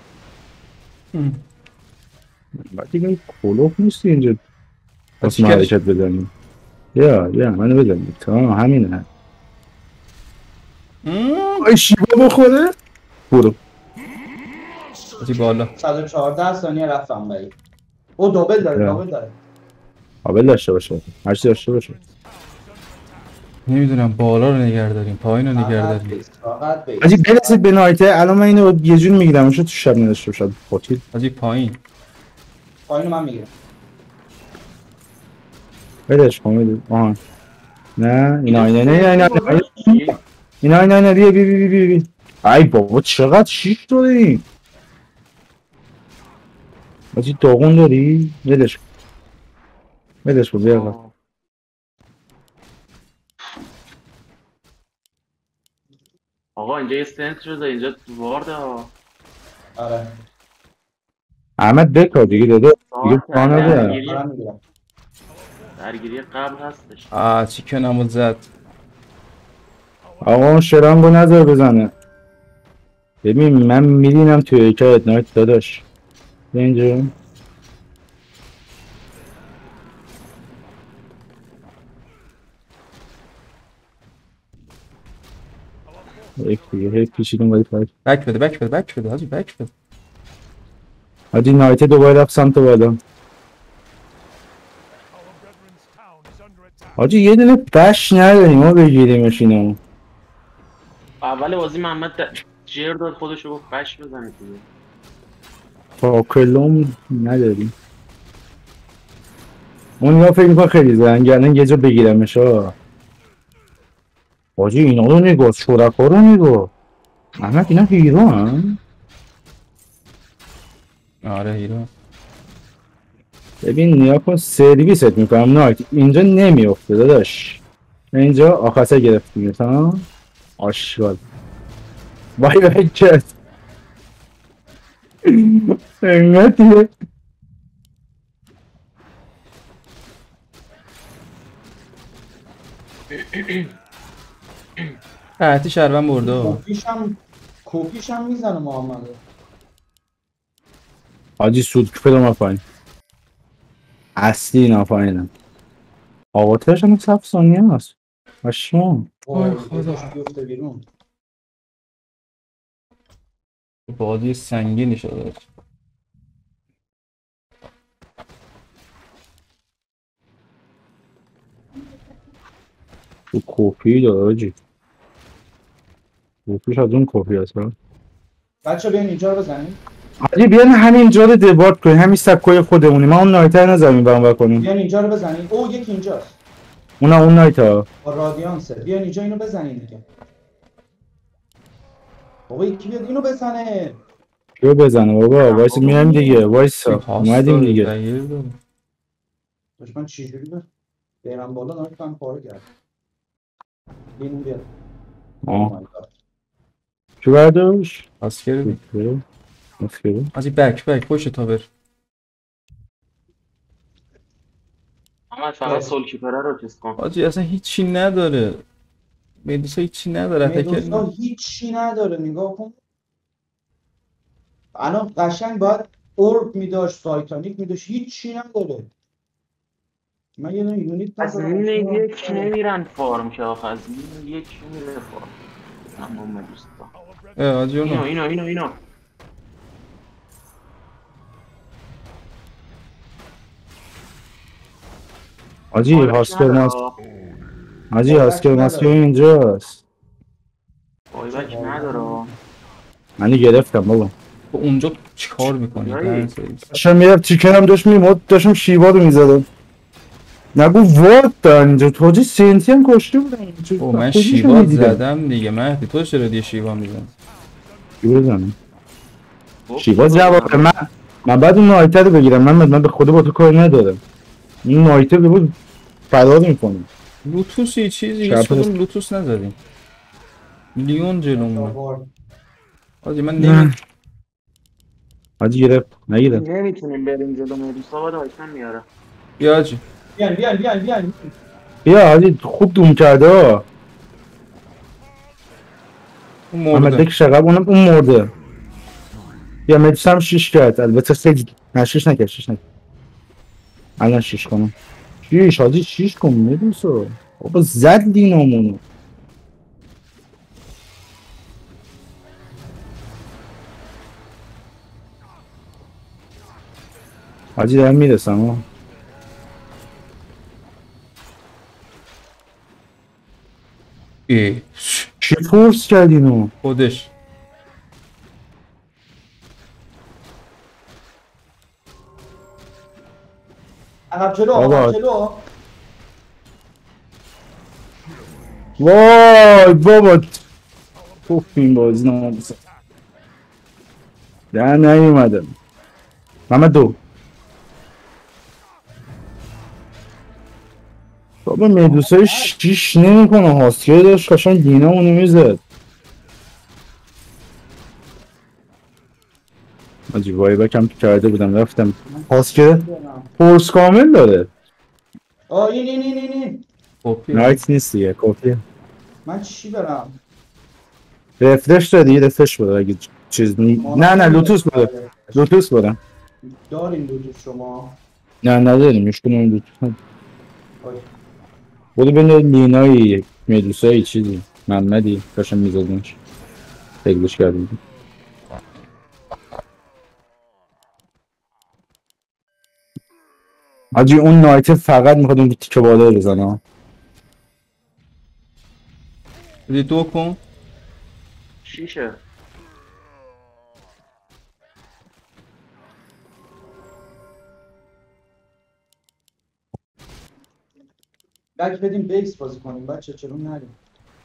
بعد دیگه کلوف نیستی اینجا واسه ما چیکارش؟ حرکت بزنیم. یا منو بزنیم تمام همینه. ای شیبا بخوره برو. حاجی بالا. 114 ثانیه رفتم بایی او دوبل داره یا. دوبل داره. قابل داشته باشه هرچی داشته باشه. نمیدونم بالا رو نگه داریم پایین رو نگه فقط داریم. بیس فقط حاجی بیس برسید به نایته الان من اینو یه جور میگیرم شد تو شب نداشته باشد قاتل. حاجی پایین. پایینو من میگیرم. بدش کن آها نه اینا چی؟ اینا بی ای بابا چقدر شیش داری حاجی داغون داری بدش کن بیا. آقا اینجا یه سنت شده اینجا وارده ها. آره احمد بکار دیگه داده دیگه پا نده. دارم میگیرم. درگیری قبل هستش. چیکنمو زد. آقا اون شرنگو نذار بزنه. ببین من میدینم توی ایکایت نایت داداش بیا اینجا. یک دیگه هی پیشیدون باید باید بک بده حاجی بک بده. حاجی نایت دوباره رفت سمت بالا. Our brethren's town is under attack. حاجی یه دونه بش نداریم ما بگیریمش اینو. اول بازی محمد جر داد خودشو گفت بش بزنید دیگه. فاکلوم نداریم. اون یا فکر میکنه خیلی زنگرنه یه جا بگیرمش ها. حاجی اینا رو نگاه شرکا رو نگاه. احمد اینا هیرو هم؟ آره هیرو. ببین نیا کن سرویست میکنم نایت اینجا نمیافته داداش. اینجا آخسه گرفتیم ها آشغال وای وای کرد انگتیه قحطی شربن برده. کوپیش هم میزنه محمد. حاجی سود کپه ما پایین اصلی اینا پایینم. آقاتش هم 7 ثانیه هست اشمان. وای خدا. بیفته بیرون. بادی سنگینی شده. تو کپی داره آجی. کپیش از اون کپی هست ها. بچه بیاین اینجا رو بزنیم. حاجی بیان همینجا رو دبارت کنیم، همین سبکای خودمونی. ما اون نایتر نزنیم برام کنیم. بیاین اینجا رو بزنیم. او یکی اینجاست اون نایتر با رادیانسه. بیاین اینجا اینو بزنین دیگه. بابا یکی بیاد اینو بزنه. کیو بزنه بابا؟ وایس میایم دیگه. وایسا اومدیم دیگه. دشمن چجوری بود؟ برم بالا نایت هم پاره کرد. بیاین بیاد. آه چی برداشت؟ اسکری اسکری از این بک پشت تاور. اما فقط سول کیپره رو چیز کن. آجی اصلا هیچی نداره. مدوسا هیچی نداره. مدوسا هیچی نداره. نگاه کن الان قشنگ باید اورب میداشت، تایتانیک میداشت، هیچی نداره. من یه یونیت از این یک نمیرن فارم که آخه از این یک میره فارم. اما مدوسا آجی اونو اینو آجی هاسکر ماسکر اینجاست. بایبک نداره. منی گرفتم بابا. اونجا چیکار میکنی؟ داشتم میرم چیکن هم داشت میمود، داشتم شیوا رو میزدم. نگو وارد دارن اینجا. توجی سنتی هم کشته بودن. من شیوا زدم دیگه. مهدی تو چرا دیگه شیوا میزن؟ شیوا بزنم. شیوا جواب من بعد اون نایتر رو بگیرم. من به خدا با تو کاری ندارم. این نایتر بود فرار میکنه. لوتوس یه چیزی هیچ کدوم لوتوس نزدیم. لیون جلومون. آجی من نمی آجی گرفت نگیرم. نمیتونیم بریم جلو مدوسا باید آیتم میاره. بیا آجی بیان بیا آجی خوب دوم کرده ها. اون محمد مرده. بک شقب اون مرده. بیا مدوس هم 6 کرد. البته خیلی نه 6 نکرد. الان 6 کنم. 6 آجی 6 کن مدوسو. بابا زد دینامونو. آجی دارم میرسم ها. چی فورس کرد اینو؟ خودش عقب جلو وای بابا توف این بازی ناموسه در نیومدم. محمد دو بابا مدوسای 6 نمیکنه. هاسکر داشت قشنگ دینامونو میزد. آجی وای بکم کرده بودم رفتم. هاسکر فورس کامل داره. این نایت نیست دیگه کپی. من چی برم؟ رفرش دادی رفرش بده اگه چیز نه لوتوس بده. دارین لوتوس شما؟ نه نداریم میشکنم لوتوس. بوده بینه لینایی مدوسایی چیزی محمدی داشتم میزدنش تگلش کردیم. آجی اون نایت فقط میخواد اون تیکه بالا بزنه. بودی دو کن. شیشه بک بدیم بیس بازی کنیم بچه. چرا نریم؟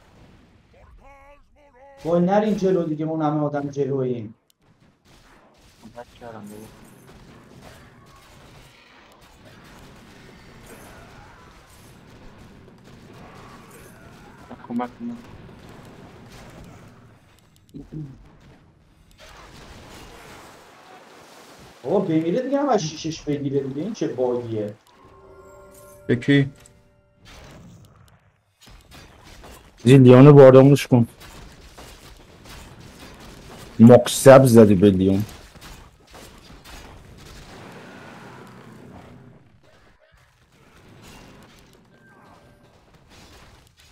وای نرین جلو دیگه. اون همه آدم جلوییم. کمک کنم. بابا بمیره دیگه هم از شیشش بگیره دیگه. این چه باگیه؟ بکی لیون باردامونش کن. مقصب زدی به لیون.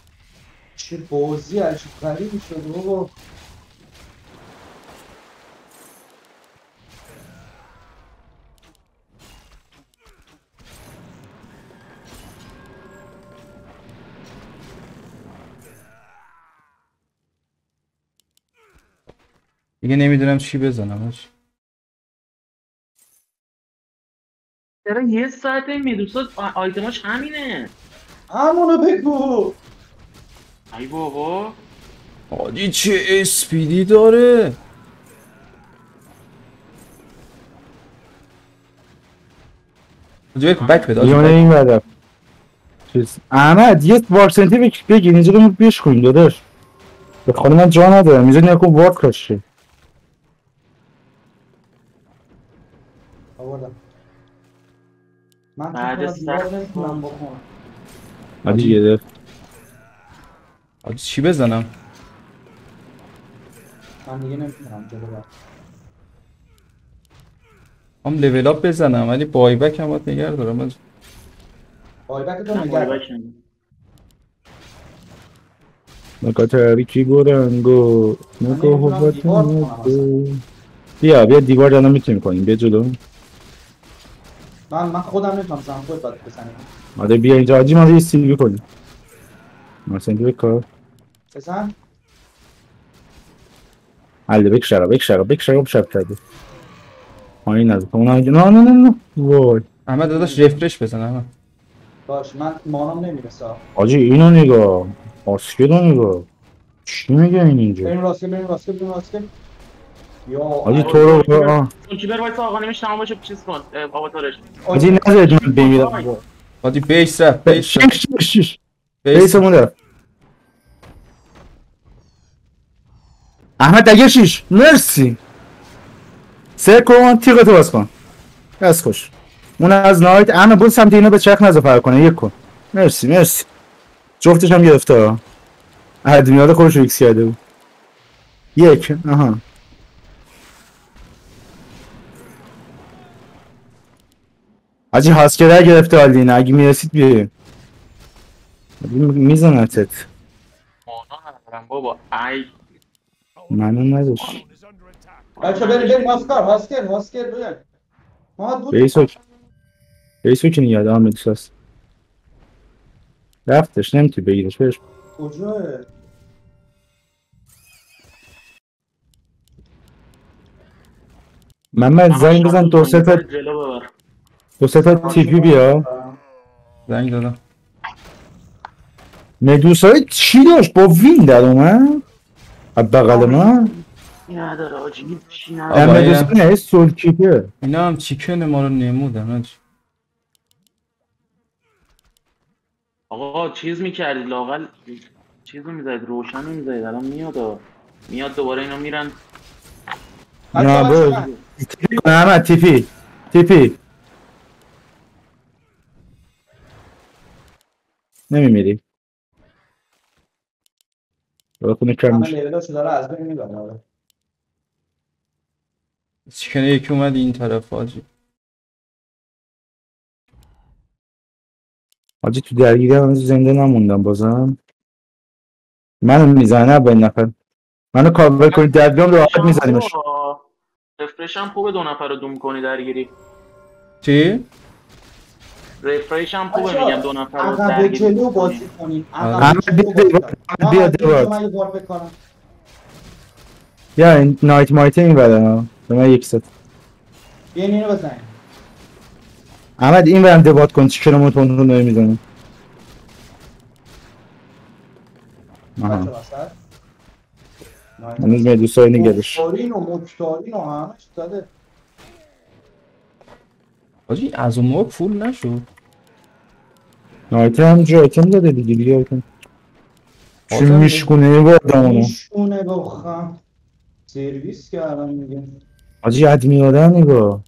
چه بازی عجیب غریبی شده بابا. دیگه نمیدونم چی بزنم حاجی. چرا یه ساعت میدوسا آیتماش همینه؟ همونو بگو. ای بابا حاجی چه اسپیدی داره. حاجی بک بده لیون حاجی این ور چیز احمد یه وارسنتی بگیر اینجا رو بیش کنیم داداش. به خود من جا ندارم اینجا نیاکن وارد کاشه. آوردم. من بعد تو دیوار سخت نمیتونم بکنم. حاجی گرفت. حاجی چی بزنم. من دیگه نمیتونم جلو برم. هم لول اپ بزنم ولی بای بک هم باید نگه دارم حاجی. بایبک تو من نگرد. بایبک نمی‌کنم. نکات هریکی گرنگو من نگاه نمیتونم دیوار وطن بکنم اصلا. بیا دیوار الان میتونیم کنیم بیا جلو. من خودم نمیتونم مثلا خود باید بزنیم. آره بیا اینجا حاجی ما یه سیلوی کنیم. مثلا اینجا کار بزن. حله بکشرا شب کرده. پایین نزد اون نه وای احمد داداش رفرش بزن احمد. باش من مانم نمیرسه. حاجی اینو نگاه آسکه رو نگاه چی میگه این اینجا بریم راسته بریم راسته بریم راسته. یا حاجی ای- تو رو گولکیپر وایس آقا نمیش تمام باشه چیز کن آواتارش. حاجی نذارید من بمیرم حاجی بیس رفت بیس رفت شش بیس بیسمون رفت. احمد دگه شیش مرسی سر کن تیغتو باز کن دست خوش اون از نایت احمد بود سمت اینا به چرخ نزا فرق کنه یک کن مرسی جفتش هم گرفته ادمیاد خودش رو ایکس کرده بود یک آها حاجی هاسکره گرفته آلین اگه میرسید بیه میزنتت مانا ندارم بابا ای منو نداشت Town is under attack. بچه بریم هاسکر بیاین. ما بود. بیسو که نیاد آمد ساست رفتش نمیتونی بگیرش برش کجاه؟ محمد زنگ بزن دو سه تا جلو ببر. تیپی بیا زنگ دادم. مدوسای چی داشت با وین در اومد از بغل من نداره آجی چی در آقا نداره. مدوسا نه سول کیپر اینا هم چیکن ما رو نمودن حاجی. آقا چیز میکردی لاقل چیزو میزدید روشن میزدید الان میاد دوباره اینا میرن. نه برو تیپی کنه احمد تیپی نمیمیری برو خونه کم همه میشه لیولاشو داره از بین میبره. چیکن یکی اومد این طرف حاجی. حاجی تو درگیری هم زنده نموندم بازم منو میزنه با این نفر منو کاور کنید درگیرم راحت میزنیمش رفرش هم خوبه دو نفر رو دوم کنی درگیری. چی؟ رفرش هم خوبه بچه‌ها، میگم دو نفر رو عقب درگیری جلو کنی. بازی کنیم. آره. عقب جلو بازی کنیم. بیا محمد دوات. من یه بار بکنم. یا این نایت مایت این بره به من یک ست بیاین اینو بزنیم. احمد این برم دبات کن چیکرمون تون نمیزنه آها بچه وسط. هنوز مدوسای نگرش مکتارین و همش داده. حاجی از اون موقع فول نشد. نایت هم جو ایتم داده دیگه ایتم چی بازم میشکونه یه بار دامونو میشونه بخم. سرویس کردم میگه. حاجی ادمی آدم نگاه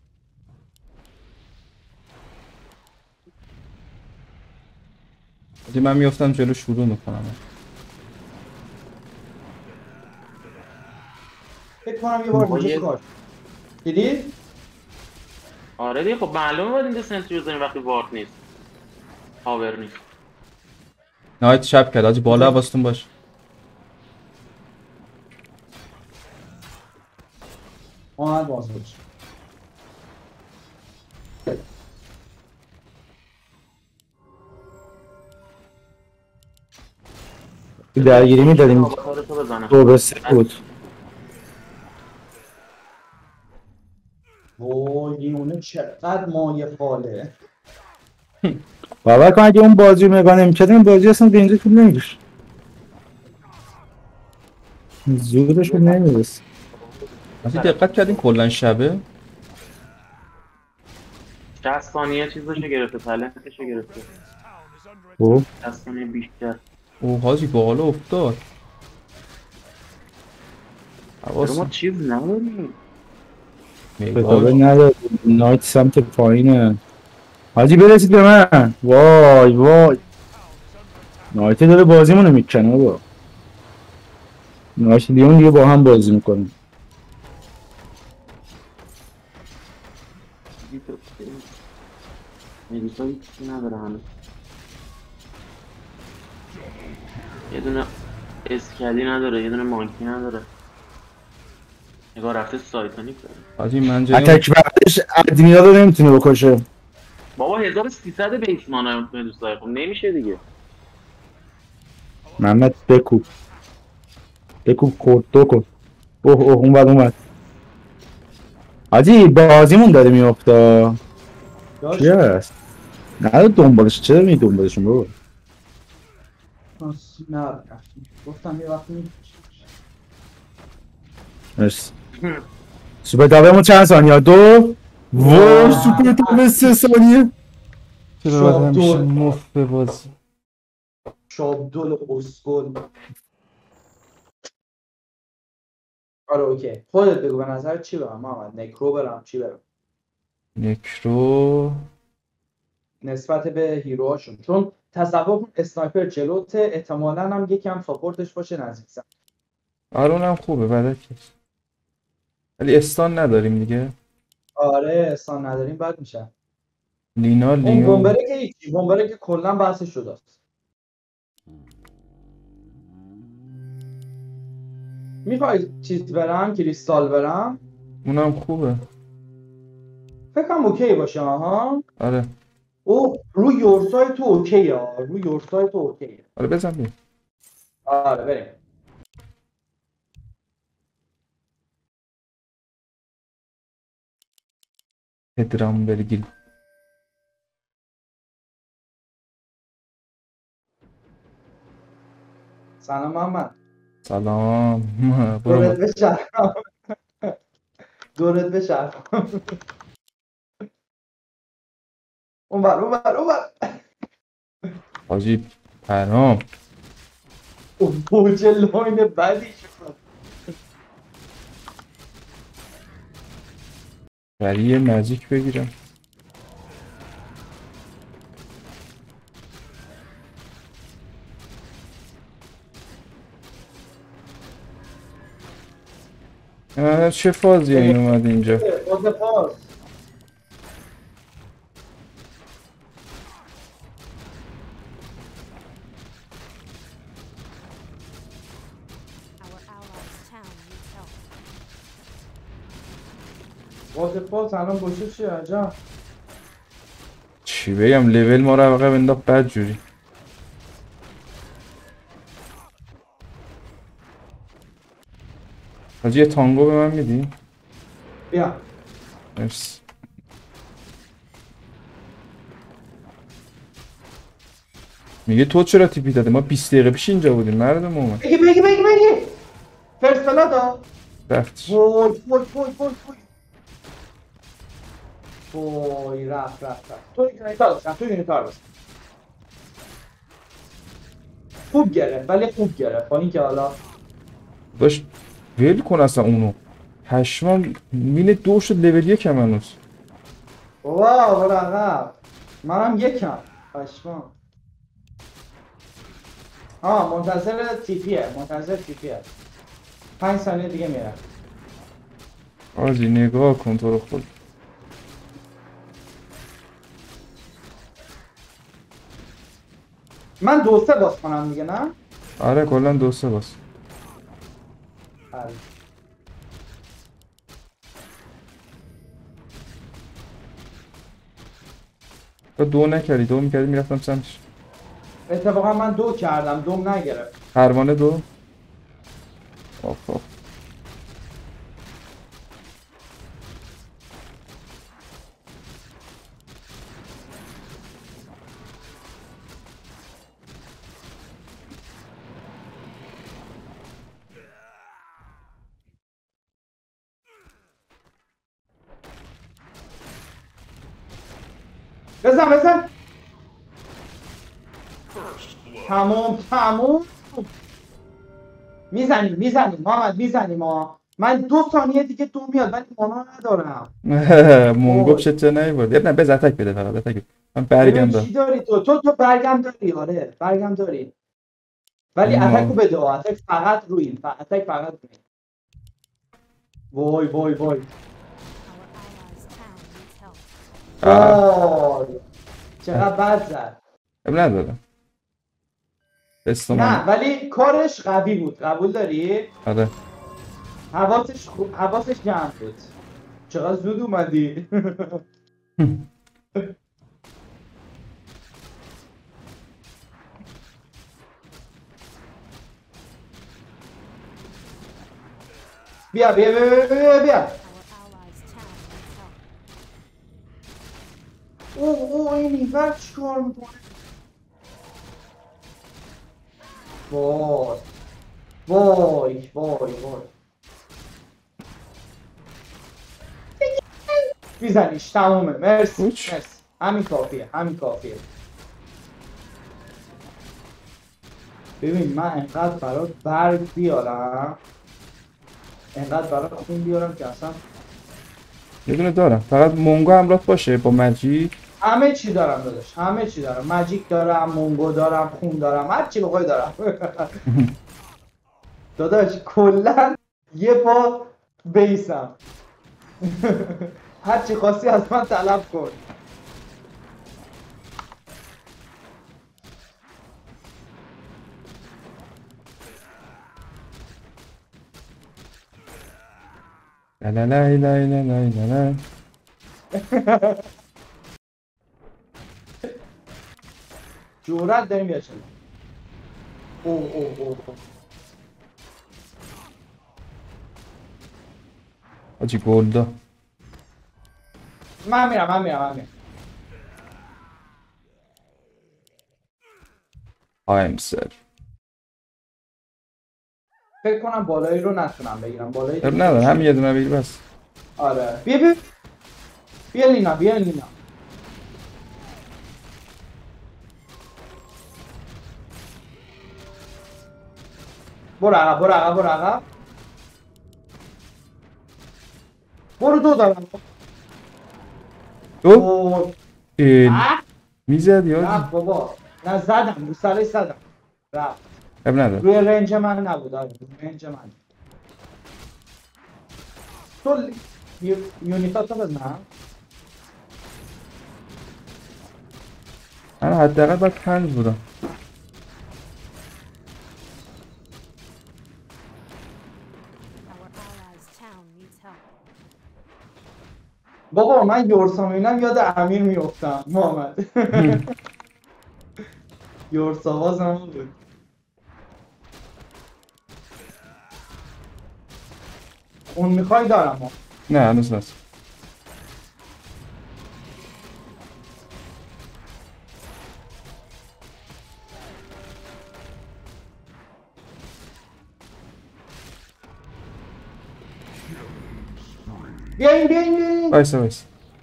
حاجی من میافتم جلو شروع میکنم. فکر کنم یه بار اینجا کار. دیدی؟ آره دیگه خب معلومه باید اینجا سنتری بزنیم وقتی وارد نیست پاور نیست. نهایت شب کرد حاجی بالا حواستون باش. آهن باز باش. درگیری میداریم آواتارتو بزنم. دو به سه بود چقدر مایه خاله. باور کن اگه اون بازی رو نگاه نمی‌کردیم این بازی اصلا به اینجا طول نمی‌کشید. زودش رو نمی‌رسید. وقتی دقت کردین کلا شبه 60 ثانیه چیزشو گرفته تلنتشو گرفته. خب 60 ثانیه بیشتر. او حاجی بالا افتاد چرا حواس ما چیز نداریم؟ ستاره نگاه نداره نایت سمت پایینه حاجی برسید به من وای وای نایت داره بازیمونو میکنه بابا نایت لیون دیگه با هم بازی میکنه مدیسا هیچی نداره هنوز. یه دونه اسکلی نداره، یه دونه مانکی نداره. نگاه رفته سایتانیک داره. حاجی من جایی اتک بعدش ادمیرا رو نمیتونه بکشه بابا 1300 بیس مانای مدوسای خب نمیشه دیگه. محمد بکوب کورت دو کن اوه اومد حاجی بازیمون داره میافته چی هست؟ نه دنبالش چرا می دنبالشون بابا نه رفتیم گفتم یه وقت میکشیم. مرسی سوپر تاورمون چند ثانیه؟ 2 وای سوپر تاور 3 ثانیه چرا باید همیشه مفت ببازی شابدول اسکل. آره اوکی خودت بگو به نظر چی برم محمد؟ نکرو برم چی برم؟ نکرو نسبت به هیروهاشون چون تصور کن اسنایپر جلوته احتمالاً هم یکم ساپورتش باشه نزدیک. آره اونم خوبه بعد کس ولی استان نداریم دیگه آره استان نداریم بد میشه. لینا اون لیون بومبره که هیچی بومبره که کلا بحثش شده است. میخوای چیز برم کریستال برم اونم خوبه فکرم اوکی باشه ها. آره او روی یورسای تو اوکی ها روی یورسای تو اوکیه. آره بزن بیم آره بریم. پدرام برگیل سلام محمد. سلام دورت برو بشرم دورت بشرم اون بر حاجی پرام اون چه لاین بدی شد. ولی یه ماجیک بگیرم چه فازی این اومد اینجا باز پاس Our allies' town needs help. باز پاس الان باشه چیه عجب. چی بگم لول ما رو عقب انداخت بد جوری حاجی یه تانگو به من میدی؟ بیا مرسی میگه تو چرا تیپی داده ما 20 دقیقه پیش اینجا بودیم مرد مومن بگی فرست بلادا رفتش وای رفت تو یونیتار بس خوب گرفت ولی خوب گرفت با اینکه حالا باش ول کن اصلا اونو پشمان مین 2 شد لول 1 هم هنوز واو رقب منم یکم پشمان منتظر تیپیه 5 ثانیه دیگه میره. حاجی نگاه کن تو رو خود من 2-3 باز کنم دیگه نه؟ آره کلا 2-3 باز بله. تو 2 نکردی 2 میکردی میرفتم سمتش اتفاقا من 2 کردم دوم نگرفت. پروانه 2 آف بزن تموم میزنیم محمد میزنیم ها. من 2 ثانیه دیگه دو میاد ولی مانا ندارم. مونگو چه نیورد. نه بز اتک بده فقط اتک بده. من برگم دارم. چی داری تو برگم داری. آره برگم داری ولی اتکو بده. اتک فقط روی وای Our allies' town needs help. وای چقدر بد زد. ندارم. نه ولی کارش قوی بود. قبول داری؟ آره. حواسش جمع بود. چقدر زود اومدی. بیا Our allies' town needs help. اوه این اینور چیکار میکنه؟ وای میزنیش تمومه. مرسی همین کافیه ببین من انقدر برات برگ بیارم انقدر برات خون بیارم که اصلا یه دونه دارم فقط مونگو همراه باشه با مجید. همه چی دارم داداش همه چی دارم. ماجیک دارم مونگو دارم خون دارم هر چی بخوای دارم. داداش کلا یه پا بیسم. هر چی خواستی از من طلب کن. لا لا لا لا لا لا لا. جورت داریم یا چلا. اوه آجی گلدا. من میرم. I'm sad. فکر کنم بالایی رو نتونم بگیرم. بالایی ندارم هم یه دونه بگیر بس. آره بیا لینا برو عقب برو دو دارم. دو؟ میزد یا؟ نه بابا نه زدم رو سرش زدم رفت. نداره روی رنج من نبود. آره رنج من تو یونیتاتو بزنم. من حداقل باید 5 بودم. Our allies' town needs help. بابا من یورسا میبینم یاد امیر میفتم محمد. یورسا بازم بود. اون میخوای دارم. نه هنوز نست. بیاین وایسا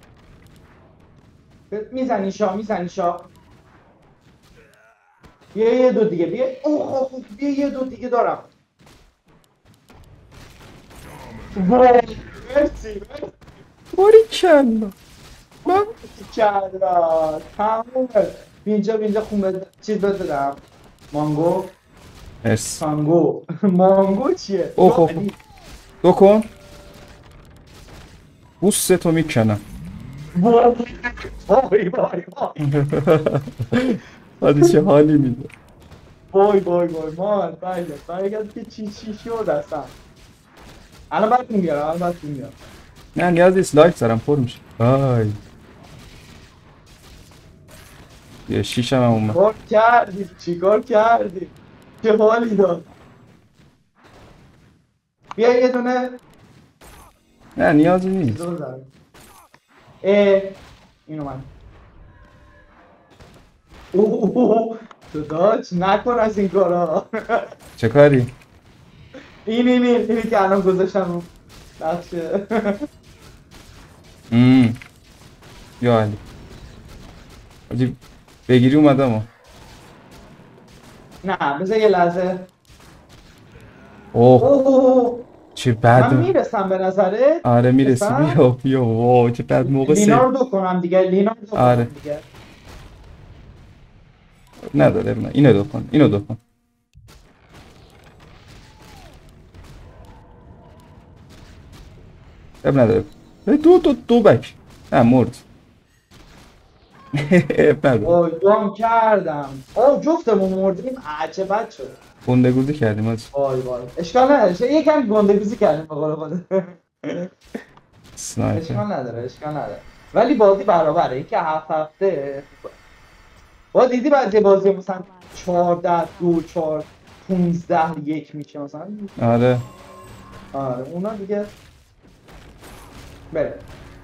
میزنی شا بیا یه دو دیگه بیا. اوه بیا یه دو دیگه دارم. مرسی باری کلا چرا تمومه. اینجا خون چیز بدم. مانگو مانگو چیه؟ اوه دو کن بوستو میکنم. وای حالی چه حالی میده. وای مان برگرد که چی شد اصلا. الان براتون میارم. نه نیاز نیست لایک دارم پر میشه. آی یه شیشم هم اومد. چیکار کردی چه حالی داد. بیا یه دونه. نه نیازی نیست. اینو من اوه داداش نکن از این کارا. چه کاری؟ اینی که الان گذاشتم نقشه. یا علی حاجی بگیری اومدم ها. نه بذار یه لحظه. اوه اوه چه من بد. میرسم به نظرت. آره میرسی. رسم؟ بیا واو چه بد موقع لینا سیف. رو دو کنم دیگه. لینا رو دو آره. کنم دیگه. نداره نه اینو دو کن. اینو دو کن. اب نداره. دو بک. نه مرد. اب نداره. اوه دوم کردم. اوه جفتمون مردیم. چه بد شد. گندگوزی کردیم حاجی. وای اشکال نداره. یکم گندگوزی کردیم به قول خودت. سنایپر. اشکال نداره. ولی بازی برابره. این که 7 هفته با دیدی بعضی بازی مثلا 14 2 4 15 1 میشه مثلا. آره اونا دیگه بله.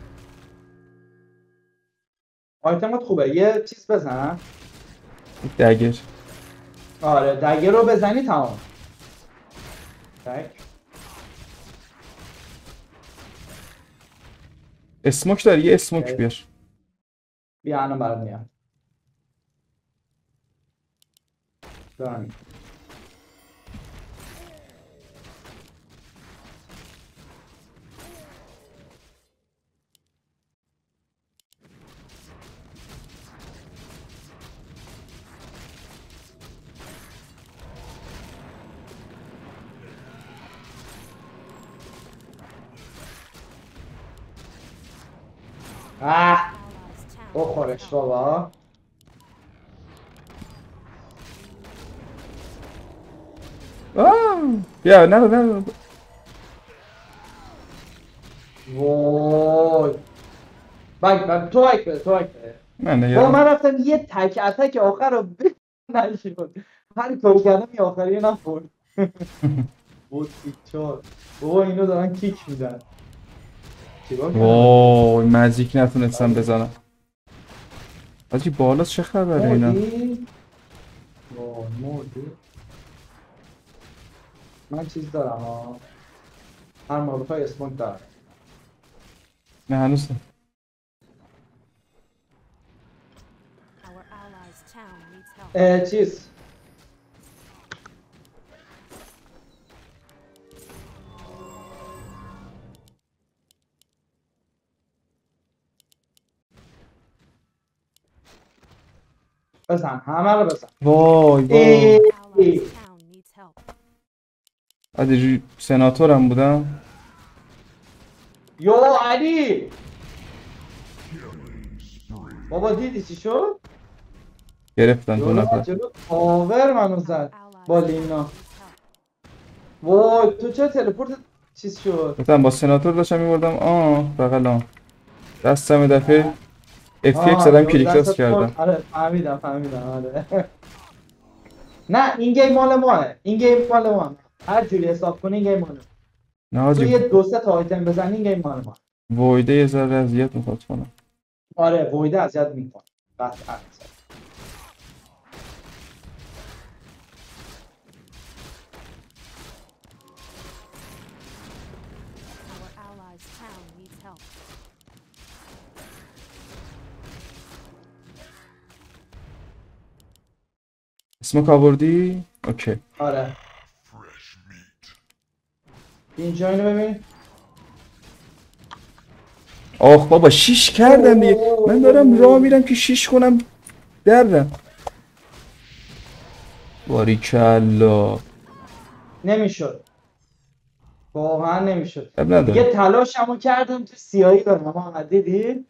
آیتمات خوبه. یه چیز بزن. دگر. آره دگه رو بزنی تمام. تک. اسموک داری یه اسموک بیار. بیا الان برات میاد. دارم. بخورش بابا. بیا نه وای بک تو بده. من با نگرم. من رفتم یه تک اتک آخر رو نشد. هر کاری کردم یه آخری نخورد. بود پیچار. بابا اینو دارن کیک میدن. وای مزیک نتونستم بزنم. حاجی بالا چه خبره اینا؟ مردی؟ من چیز دارم ها. هر مورد اسمونگ دارم. نه هنوز نه. Our allies' town needs help. چیز بزن همه رو بزن. وای ای. Allies' town needs help. حاجی سناتورم بودم. یو علی بابا دیدی چی شد؟ گرفتن دو نفر. جلو پاور منو زد Allies' با town لینا. needs help. وای تو چه تلپورت چیز شد؟ گفتم با سناتور داشتم میبردم بغلام. دستم دفعه F1 زدم کلیک کردم. آره فهمیدم آره. نه این گیم مال ماه. این گیم مال ماه. هر جوری حساب کنی این گیم مال ماه. نه تو حاجی یه دو سه تا آیتم بزنی این گیم مال ماه. وایده یه ذره اذیت میخواد کنم. آره وایده اذیت میکنه. قطعا. Our allies' town needs help. اسمک آوردی؟ اوکی. آره اینجا اینو ببین. آخ بابا شیش کردم دیگه. من دارم راه میرم که شیش کنم دردم. باریکلا. نمیشد واقعا نمیشد. اب نداره. دیگه تلاشمو کردم تو سیاهی برم. اما دیدی؟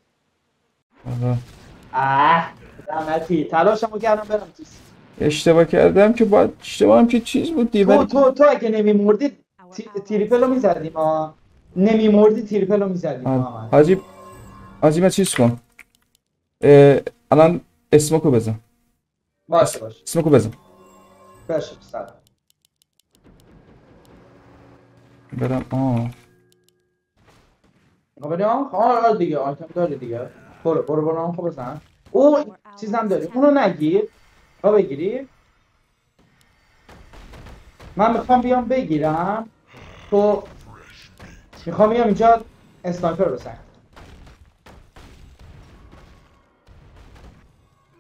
آره. دمتی تلاشمو کردم برم تو سیاهی. اشتباه کردم که باید اشتباهم که چیز بود دیگه. تو اگه نمیمردی تریپل رو میزدیم ها. نمیمردی تریپل رو میزدیم ها. حاجی من چیز کن. الان اسموکو بزن. باشه اسموکو بزن. باشه سلام. برم بریم آره دیگه آیتم داره دیگه. برو آنخو بزن. او چیزم داری اونو نگیر. ها بگیری. من میخوام بیام بگیرم. تو میخوام بیام اینجا اسنایپر بزنم.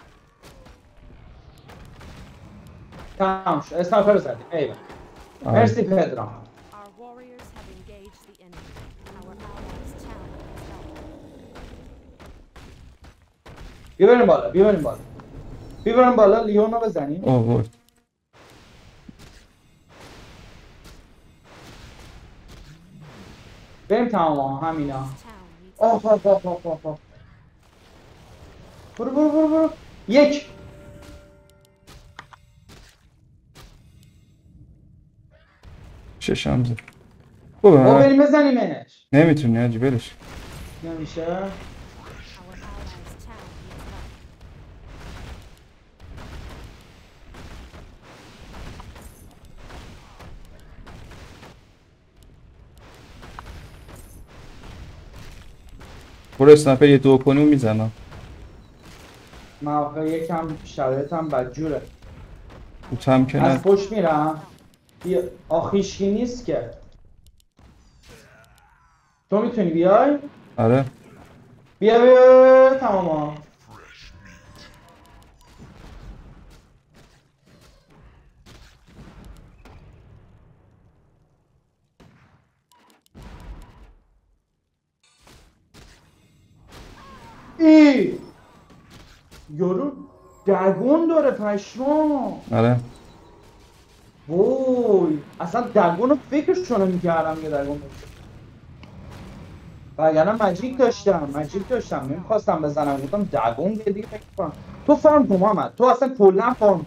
تمام شد اسنایپر رو زدیم ایوه مرسی پدرام Our warriors have engaged the enemy. Our allies' town needs help. بیبریم بالا بیبریم بالا لیون رو بزنیم آورد. بریم تمام همینا Town needs آه آه آه آه آه آه. برو یک ششم زد. با خوبه. بریم بزنیمش نمیتونی حاجی برش. نمیشه our allies' town needs help. برو اسنایپر یه دو کنی و میزنم. موقع یکم شرایطم بدجوره تو تم که از نه. پشت میرم بیا آخیشکی نیست که تو میتونی بیای آره. بیا تمام ای یارو دگون داره پشمام آره. وای اصلا دگون رو فکرشو نمی‌کردم یه دگون باشه وگرنه مجیک داشتم نمیخواستم بزنم گفتم دگون دیگه فکر کنم تو فارم کن محمد تو اصلا کلا فارم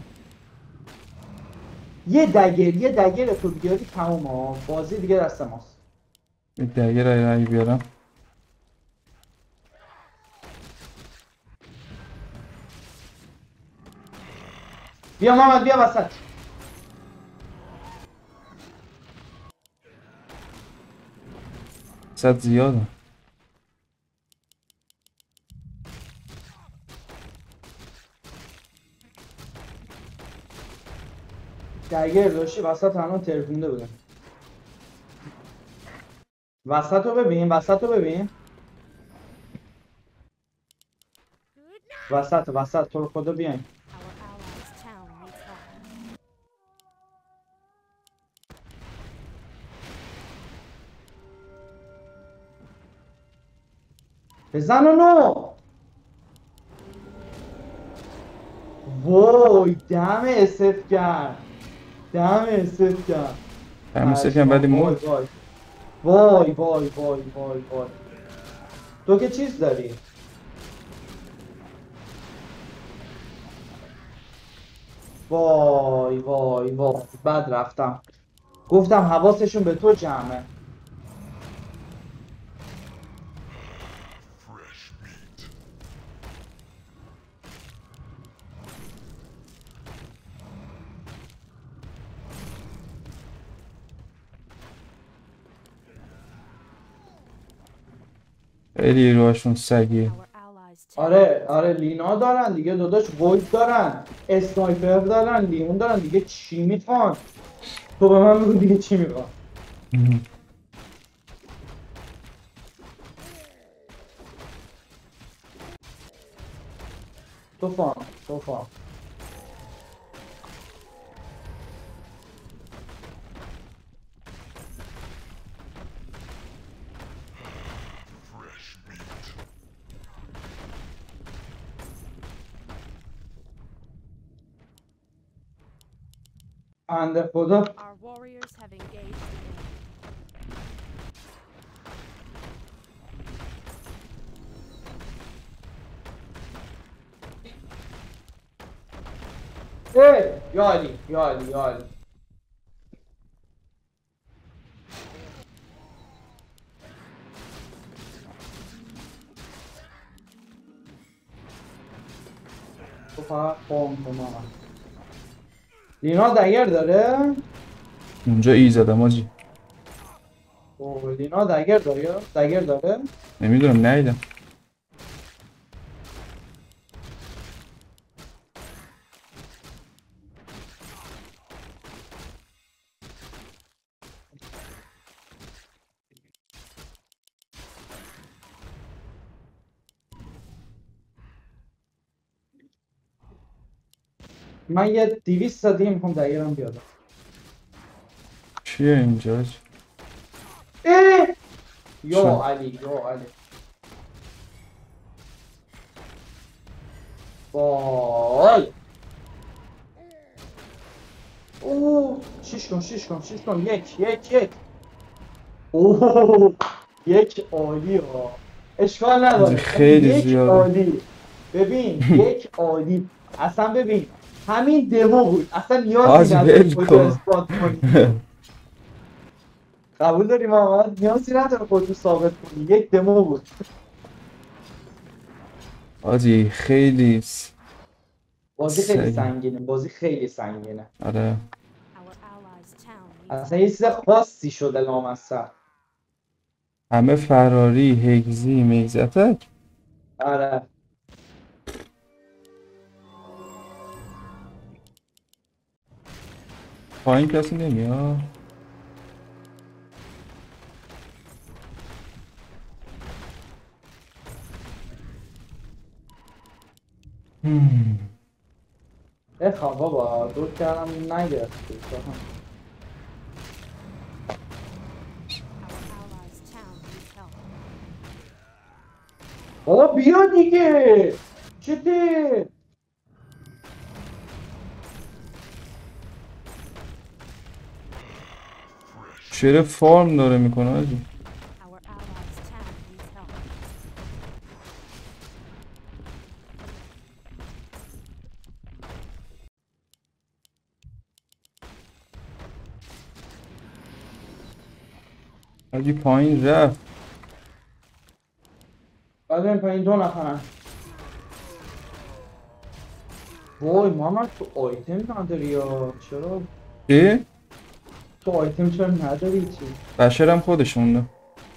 یه دگر تو بیاری تموم ها بازی دیگه دست ماست یه دگه رای بیارم. بیا محمد بیا وسط صد زیاده. دگر داشتی وسط الان ترکونده بودم وسط رو ببین وسط تو رو خدا بیاین Our allies' town needs help. بزن اونو وای دم اسف کرد همین سکن بعدی مرد. وای تو که چیز داری وای بد رفتم گفتم حواسشون به تو جمعه خیلی روشون سگیه. Our allies' town. آره لینا دارن دیگه داداش وید دارن اسنایپر دارن لیون دارن دیگه چی میخوان تو به من بگو دیگه چی میخوان تو فان بنده خدا Our warriors have engaged the enemy. یا علی تو فقط قوم کن آقا. لینا دگر داره؟ اونجا ای زدم آجی. اوه لینا دگر داره؟ نمیدونم ندیدم. من یه 200 تا دیگه میخوام دقیقا بیادم. چیه اینجا؟ یا علی یا علی وای اوه 6 کن یک اوه یک عالی ها اشکال نداره خیلی یک زیاده. عالی ببین یک عالی اصلا ببین همین دمو بود اصلا نیازی آج نداره ول خودتو کن. اثبات کنی قبول داریم آقا نیازی نداره خودتو ثابت کنی یک دمو بود آجی خیلی بازی خیلی سگی. سنگینه بازی خیلی سنگینه آره Our allies' town needs اصلا یه چیز خاصی شده لامصب همه فراری هگزی میزتک آره پایین کسی نمیاد بخواب بابا دور کردم نگرفتی our allies' town needs help. بابا بیا دیگه چته چرا فارم داره میکنه آجی Our allies' town needs help. آجی پایین رفت بعد این پایین 2 نفرن وای محمد تو آیتم نداری یا چرا چی؟ تو آیتم چرا نداری چی بشرم خودش مونده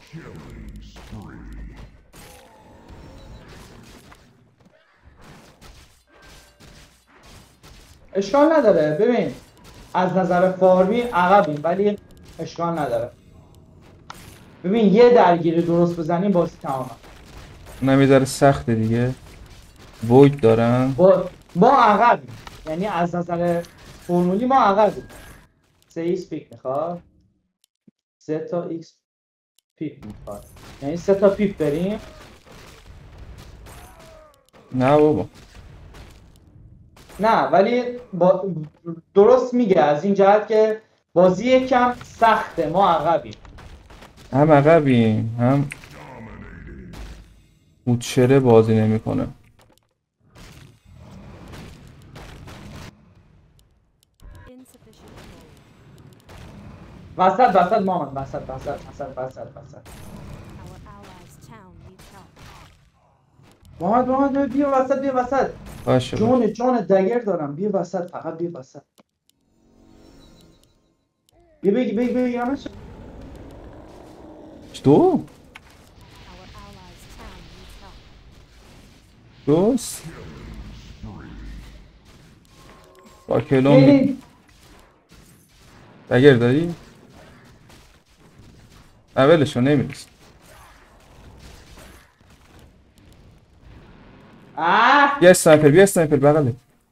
اشکال نداره ببین از نظر فارمی عقبیم ولی اشکال نداره ببین یه درگیری درست بزنیم بازی تمامه نمیذاره سخته دیگه وید دارن ما عقبیم یعنی از نظر فرمولی ما عقبیم 3 ایکس پیک میخواد 3 تا ایکس پیک میخواد یعنی 3 تا پیک بریم نه بابا نه ولی درست میگه از این جهت که بازی یکم سخته ما عقبیم هم عقبیم هم بوچره بازی نمیکنه Insufficient gold. وسط مامان وسط Our allies' town needs help. محمد بیا وسط باشه باشه. جون دگر دارم بیا وسط فقط بیا وسط بیا همه چی دو Our allies' town needs help. دوست با کلوم دگر داری؟ اولشو نمیرست بیا اسنایپر بغله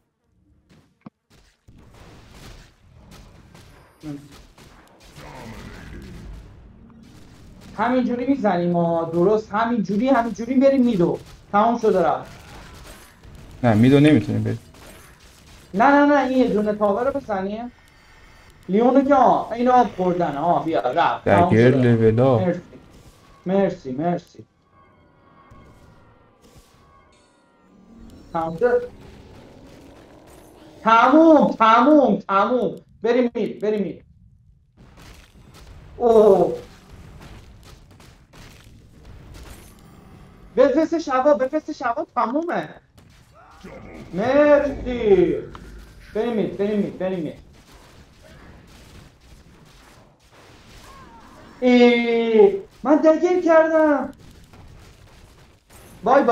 همینجوری میزنیم ما درست همینجوری بریم میدو تمام شده رفت نه میدو نمیتونیم بریم نه این یه دونه تاور رو بزنیم لیونو که اینو آب خوردن بیا رفت تمام دگر شده لولا مرسی تمام شد تموم بریم مید اوه بفرست شبا تمومه مرسی بریم مید من دگیر کردم بای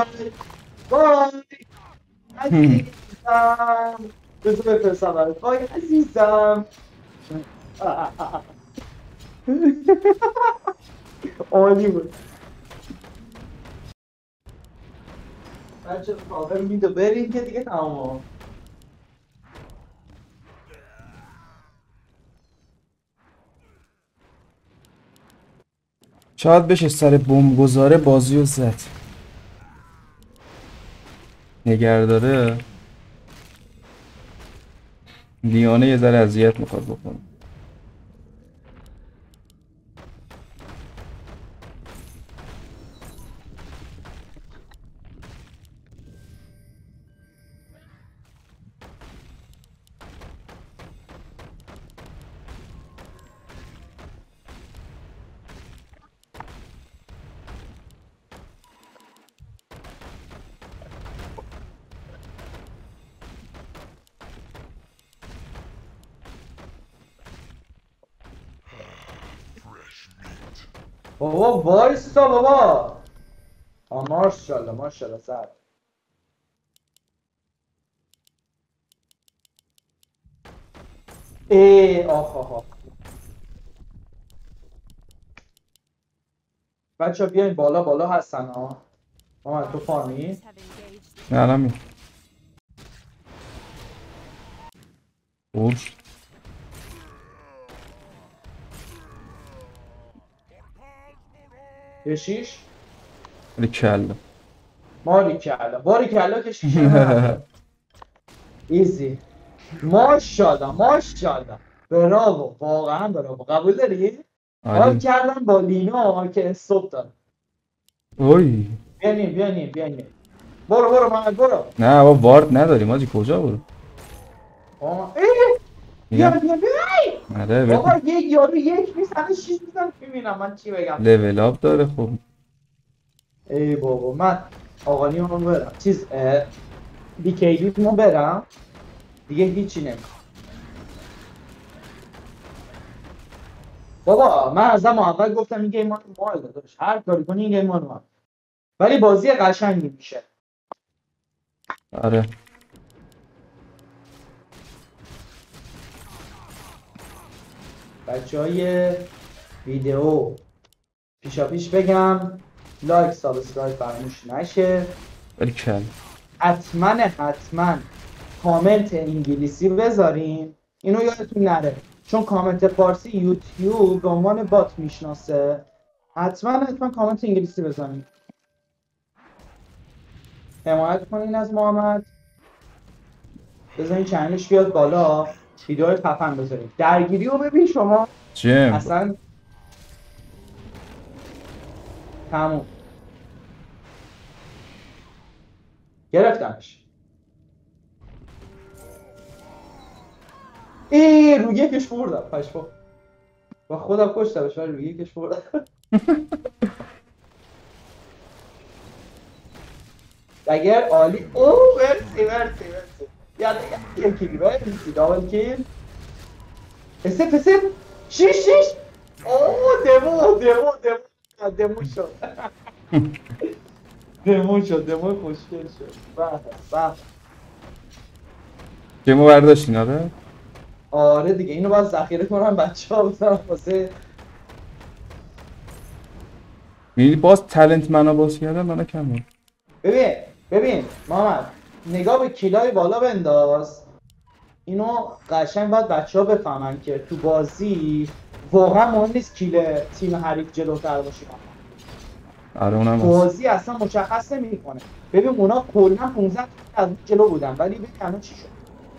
عزیزم بذار بفرستم برات بای عزیزم عالی بود بچه کاور میدو بریم که دیگه تمام شاید بشه سر بمب گذاره بازی رو زد. نگهداره لیانه یه ذره اذیت میخواد بکنه. بابا وایسا بابا. ماشاءالله ماشاءالله سر. آخ آخ آخ. بچه بیاین بالا بالا هستن ها. محمد تو فامی؟ Have engaged نه الان می اوش کشیش؟ ولی کلا ماری کلا کشیش. ایزی. ماشاءالله ماشاءالله. براو واقعا براو. قبول داری؟ حال عالی. کردم با لینا که استوب داد. اوی بیانیم. برو محمد برو. نه با وارد نداریم آجی کجا برو بیا میگم آره بابا یک یارو یک میزنه 6 میزنه ببینم من چی بگم. لول اپ داره خب. ای بابا من آقانیمو برم چیز بیکیلیمو برم دیگه هیچی نمیخوام. بابا من از اول گفتم این گیم مال داداش هر کاری کنی این گیم مال ولی بازی قشنگی میشه. آره بچهای ویدیو پیش بگم لایک سابسکرایب فراموش نشه. ولی کلا حتما کامنت انگلیسی بذارین اینو یادتون نره چون کامنت فارسی یوتیوب به عنوان بات میشناسه. حتما کامنت انگلیسی بذارین. حمایت کنین از محمد. بذارین چنلش بیاد بالا. ویدیوهای خفن بذارین. درگیری رو ببین شما جیم اصلا تموم. گرفتمش. رو یکش بردم پشمام. با خودم کشتمش ولی رو یکش بردم. اگر عالی مرسی یاد یکی مرسی دابل کیل اسف شیش دمو شد دمو خوشگل شد. به جیمو برداشتین آره؟ آره دیگه اینو باید ذخیره کنم بچه ها بزنم واسه میدی باز تلنت منو باز کردن منو کم بود. ببین محمد نگاه به کیلای بالا بنداز. اینو قشنگ باید بچه ها بفهمن که تو بازی واقعا مهم نیست کیل تیم حریف جلوتر باشه. آره اونم هست. بازی اصلا مشخص نمیکنه. ببین اونا کلا 15 از جلو بودن ولی ببین الان چی شد.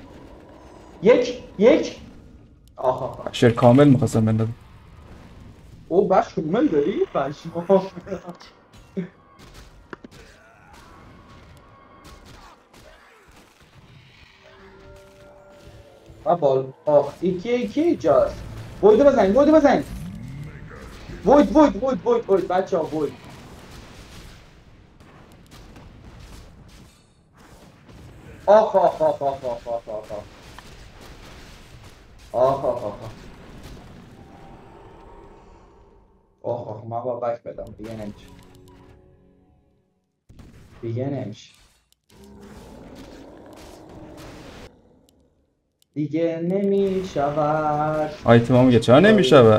یک آها شیر کامل میخواستم بندازم. او بخش کامل داری؟ پشما. و بال یکی جاست. وید بزنید وید بچه ها وید. آخ من با بک بدم دیگه نمیشه دیگه نمیشود. آیتم هم میگه چرا نمیشود؟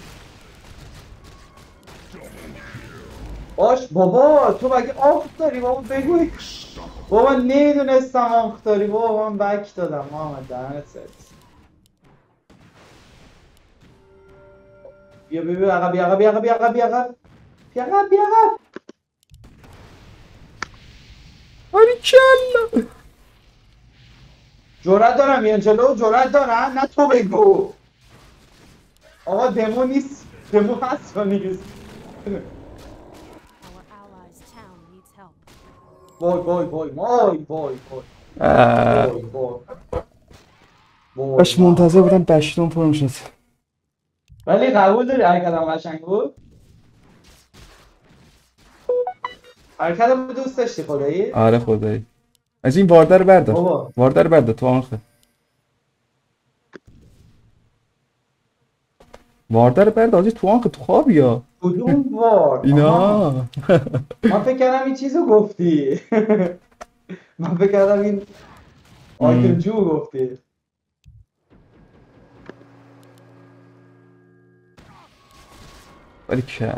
باش بابا تو مگه آخ داری بابا بگوی. بابا نمیدونستم آخ داری بابا من بک دادم محمد دهنت سرویس. بیا عقب بیا عقب بیا عقب. باریکلا. جرأت دارم میان جلو، جرأت دارم، نه تو بگو. آقا دمو نیست، دمو هست و نیست. Our allies' town needs help. وای وای وای وای وای وای آه. وای وای وای. باش منتظر بودم بشتون فرم شد. ولی قبول داری حرکتم قشنگ بود؟ حرکتم دوست داشتی خدایی؟ آره خدایی. از این وارده رو بردار. بابا. وارده رو بردار تو آنخه. وارده رو بردار آجی تو آنخه تو خوابی یا کدوم وار؟ اینا. من فکر کردم این چیزو گفتی. من فکر کردم این آیتم جو گفتی. ولی کل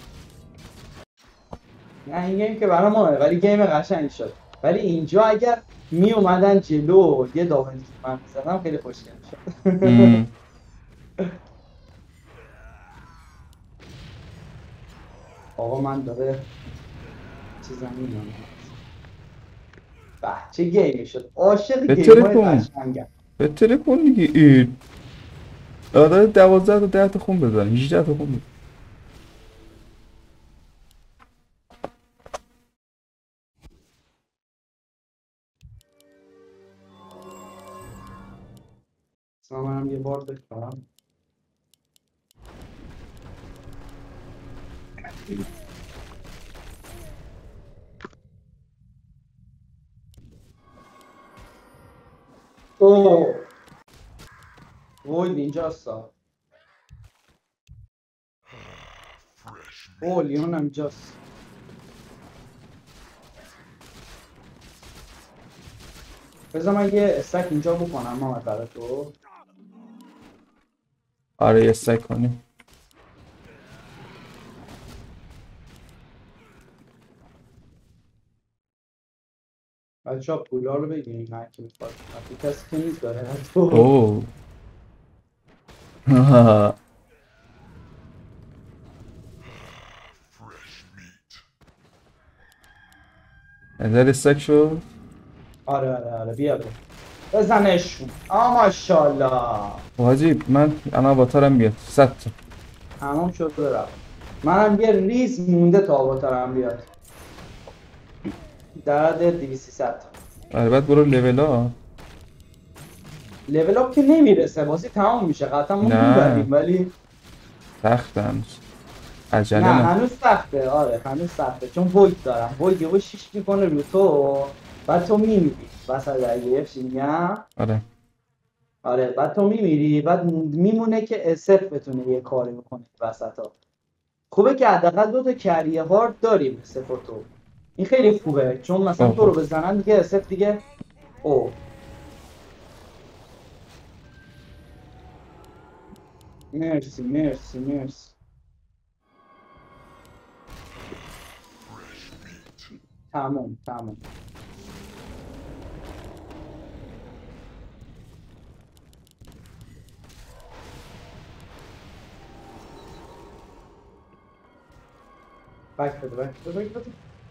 نه این گیم که برای ماه، ولی گیم قشنگ شد. ولی اینجا اگر می اومدن جلو یه داونی من میزدم خیلی خوشگل شد. آقا من داره چیزم میدونم. به چه گیمی شد. عاشق بهتره گیم های کن. قشنگم. بهتره کن دیگه این داده 12 تا 10 تا خون بزن 18 تا خون بزن. اصلا منم یه بار بکنم. اوه وای اینجاستا. اوه لیون هم جاست. بذار من یه استک اینجا بکنم محمد برای تو. آره یه سک کنیم. بچه ها پولا رو بگیریم هر کی میخواد. کسی که نیست داره تو. اوه نظر سک شد. آره بیا بیا بزنشون. ماشاءالله. واجی من الان آواتارم بیاد 100 تا. تمام شد رفت. منم یه ریز مونده تا آواتارم بیاد. در حد 200 آره بعد برو لول ها. لول اپ که نمیرسه بازی تمام میشه قطعا ما نه. میبریم ولی سخت هنوز عجله نه نه. هنوز سخته. آره هنوز سخته چون وید دارم. وید یهو شیش میکنه رو تو بعد تو میمیری وسط درگیری چی میگم. آره بعد تو میمیری بعد میمونه که اسف بتونه یه کاری بکنه وسطا. خوبه که حداقل 2 تا کریه هارد داریم اسف و تو. این خیلی خوبه چون مثلا تو رو بزنن دیگه اسف دیگه. او مرسی مرسی مرسی. تمام بک بده.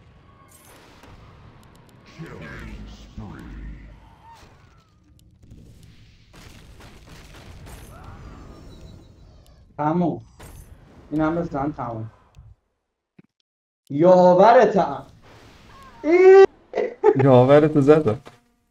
تمام این هم بزن تمام. یاورتم. یاورتو زدم.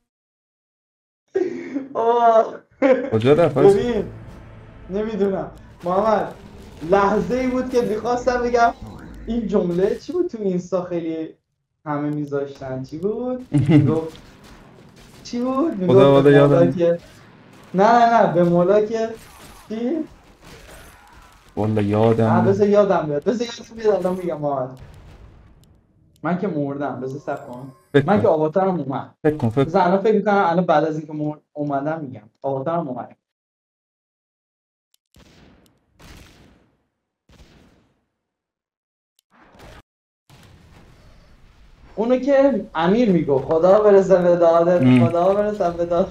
کجا رفت؟ ببین نمیدونم محمد لحظه ای بود که میخواستم بگم این جمله چی بود تو اینستا خیلی همه میذاشتن. چی بود؟ میگفت چی بود؟ خدا به یادم مولا که نه به مولا که چی؟ والا یادم بذار یادم بیاد الان میگم محمد. من که مردم بذار صبر کن. من که آواتارم اومد. فکر کن بذار الان فکر میکنم الان بعد از اینکه اومدم میگم آواتارم اومد. اونو که امیر میگو خدا برسه به دادت. خدا برسه به دادت.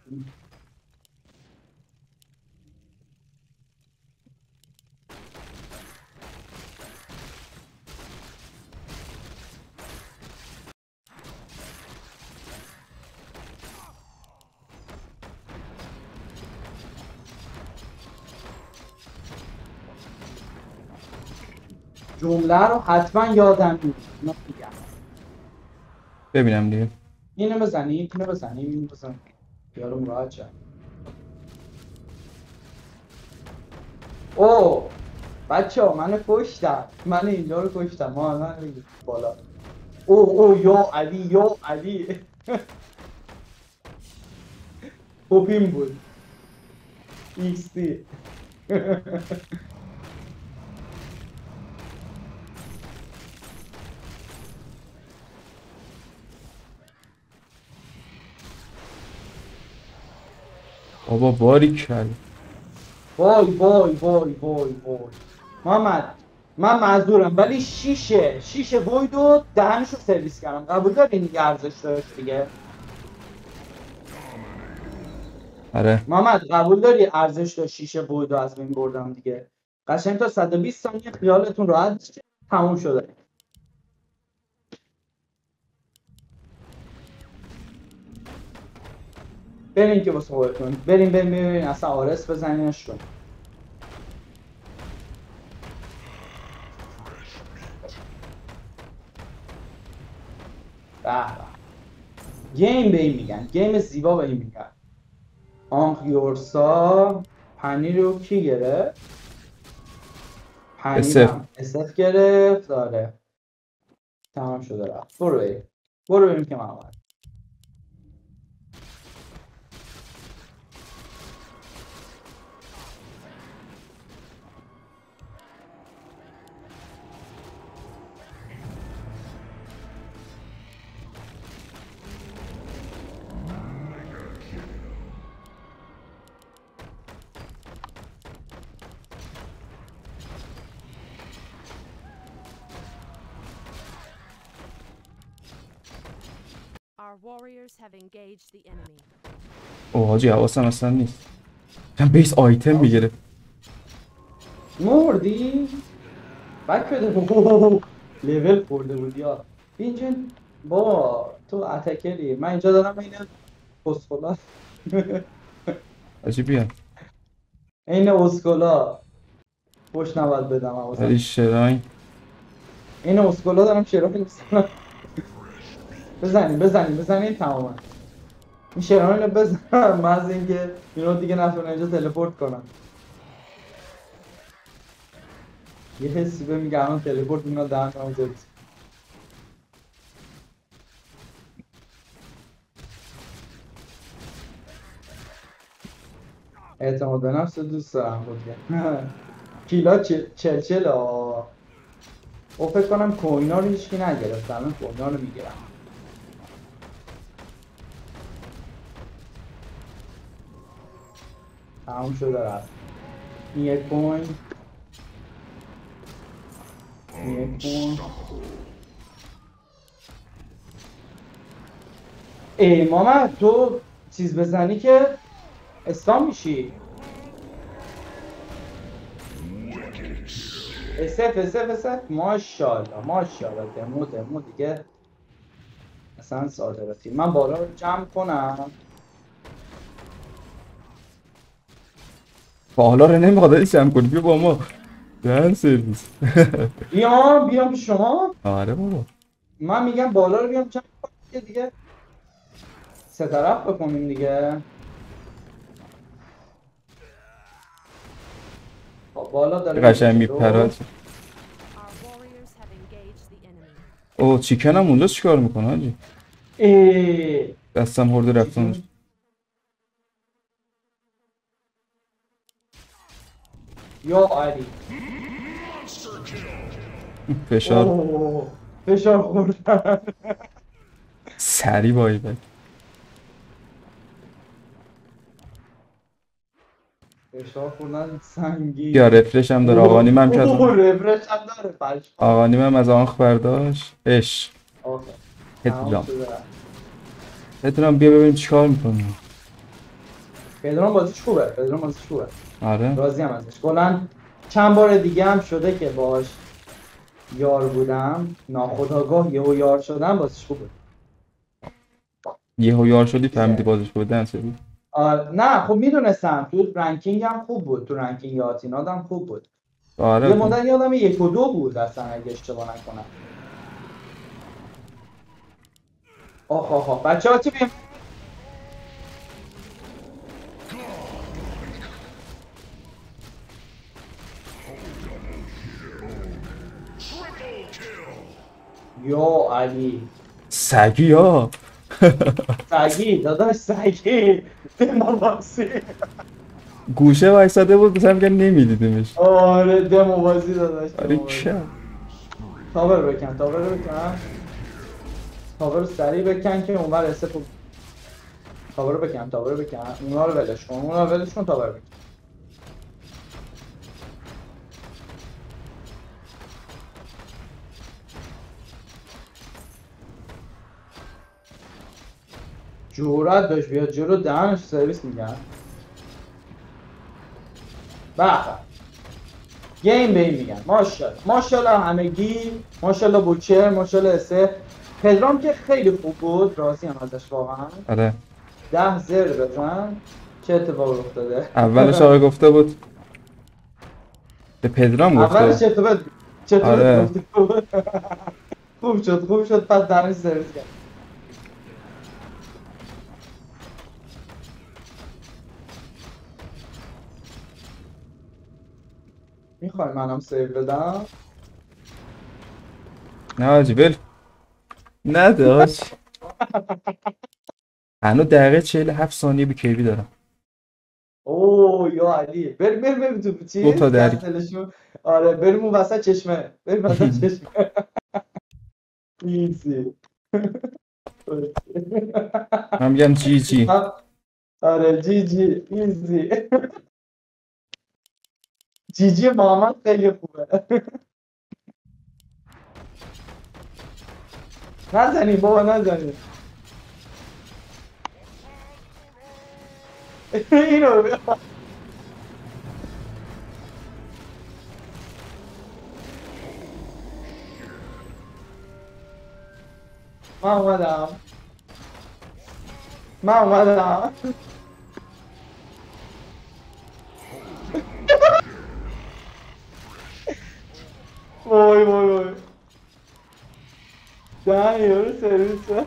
جمله رو حتما یادم میاد. اینو میگم. ببینم دیگه. اینو بزنیم اینو بزن. یارو مراجع. اوه بچه ها منو کشتم. من اینجا رو کشتم. من بالا. اوه یا علی پوپیم بود ایکستی. بابا باری کل. وای محمد من معذورم ولی شیشه وید و دهنشو سرویس کردم. قبول داری دیگه ارزش داشت دیگه؟ آره محمد قبول داری ارزش داشت شیشه وید رو از بین بردم دیگه؟ قشنگ تا 120 ثانیه خیالتون راحت بشه تموم شده. بریم که واسه خودتون بریم اصلا آرس بزنینش کن. گیم به این میگن. گیم زیبا به این میگن. آنخیورسا پنیر رو کی گرفت؟ پنیر اسف گرفت. داره تمام شده رفت. برو بریم که من آمد. Our warriors have engaged the enemy. اوه حاجی حواسم اصلا نیست. من بیس آیتم میگیره. مردی؟ بک بده. لیول خورده بود یا اینجا با تو اتکری. من اینجا دارم این اسکولا. حاجی بیا. این اسکولا پشت نباید بدم حواسم. ولی شراین. این اسکولا دارم شراین میزنم. بزنیم تماما. این شراین رو بزنم محض اینکه اینو دیگه نتونه اینجا تلپورت کنم. یه حسی به میگه الان تلپورت اینا دهن هم زد. اعتماد به نفس دوست دارم بود. کیلا چل او فکر کنم کوینا رو هیچکی نگرفت. الان کوینا رو میگیرم. تموم شده رفت. این یک کوین. ای ماما تو چیز بزنی که اسلام میشی. اسف ماشاءالله دمو دیگه اصلا صادراتی. من بالا رو جمع کنم. بالا رو نمیخواد جمع کنی. بیا با ما دهن سرویس. بیام پیش شما. آره بابا من میگم بالا رو بیام جمع کنم دیگه سه طرف بکنیم دیگه. بالا داره قشنگ میپرد. اوه چیکن هم اونجا چیکار میکنه حاجی؟ دستم خورده رفتم. یا علی فشار خوردن. سری بایی بک. فشار خوردن سنگین. یا رفرش هم داره. آقانیم هم که از رفرش هم داره پشم. آقانیم هم از آنخ برداشت. اش هدرام بیا ببینیم چیکار میکنه. پدرام بازیش خوبه. آره راضی هم ازش. کلا چند بار دیگه هم شده که باهاش یار بودم ناخودآگاه یهو یار شدم بازیش خوبه. یهو یار شدی فهمیدی بازش بودن سری. نه خب میدونستم تو رنکینگ هم خوب بود، تو رنکینگ آتیناد هم خوب بود. آره یه مدت یادم 1 و 2 بود اصلا اگه اشتباه نکنم. آخ بچه‌ها چی بیم؟ یا علی سگی ها. سگی داداش سگی دموازی. گوشه وایساده بود مثلا میگن نمیدیدمش. آره دموازی داداش. آره چه تاور بکن تاور رو سریع بکن که اونور استفو. تاور رو بکن اونا رو ولش کن تاور بکن. جورت داشت بیاد جلو دهنش سرویس میگن. بخ گیم به این میگن. ماشاءالله همگی. ماشاءالله بوچر، ماشاءالله اسه. پدرام که خیلی خوب بود، راضی هم ازش واقعا. آره 10 زر بزن. چه اتفاقی افتاده؟ اولش آقا گفته بود به پدرام گفته. اولش چطور آره. گفته بود؟ خوب شد پس دهنش سرویس کرد. میخوای منم سیو بدم؟ نه حاجی ول نه داش. هنو دقیقه 47 ثانیه بی کیوی دارم. اوه یا علی بریم تو چیز 2 تا درگ. کستلشون. آره بریم اون وسط چشمه. ایزی. من میگم جی جی. آره جی ایزی. جی محمد خیلی خوبه. نزنیم بابا نزنیم. اینو من اومدم. وای دهن یارو سرویس شد.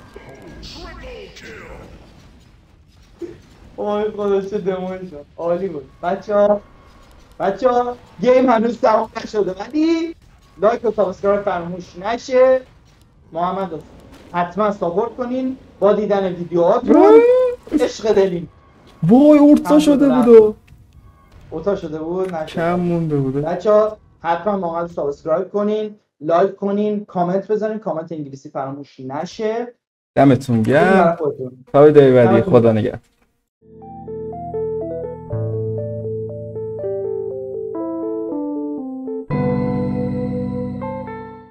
وای خدا چه دموی شد. عالی بود بچه ها گیم هنوز تمام نشده ولی لایک و سابسکرایب فراموش نشه. محمد حتما ساپورت کنین با دیدن ویدیوهاتون. عشق دلین. وای اورتا شده بود. اوتا شده بود نشد. کم مونده بوده. بچه‌ها حتما محمد سابسکرایب کنین، لایک کنین، کامنت بزنین. کامنت انگلیسی فراموش نشه. دمتون گرم. تا ویدیو بعدی خدا نگهدار.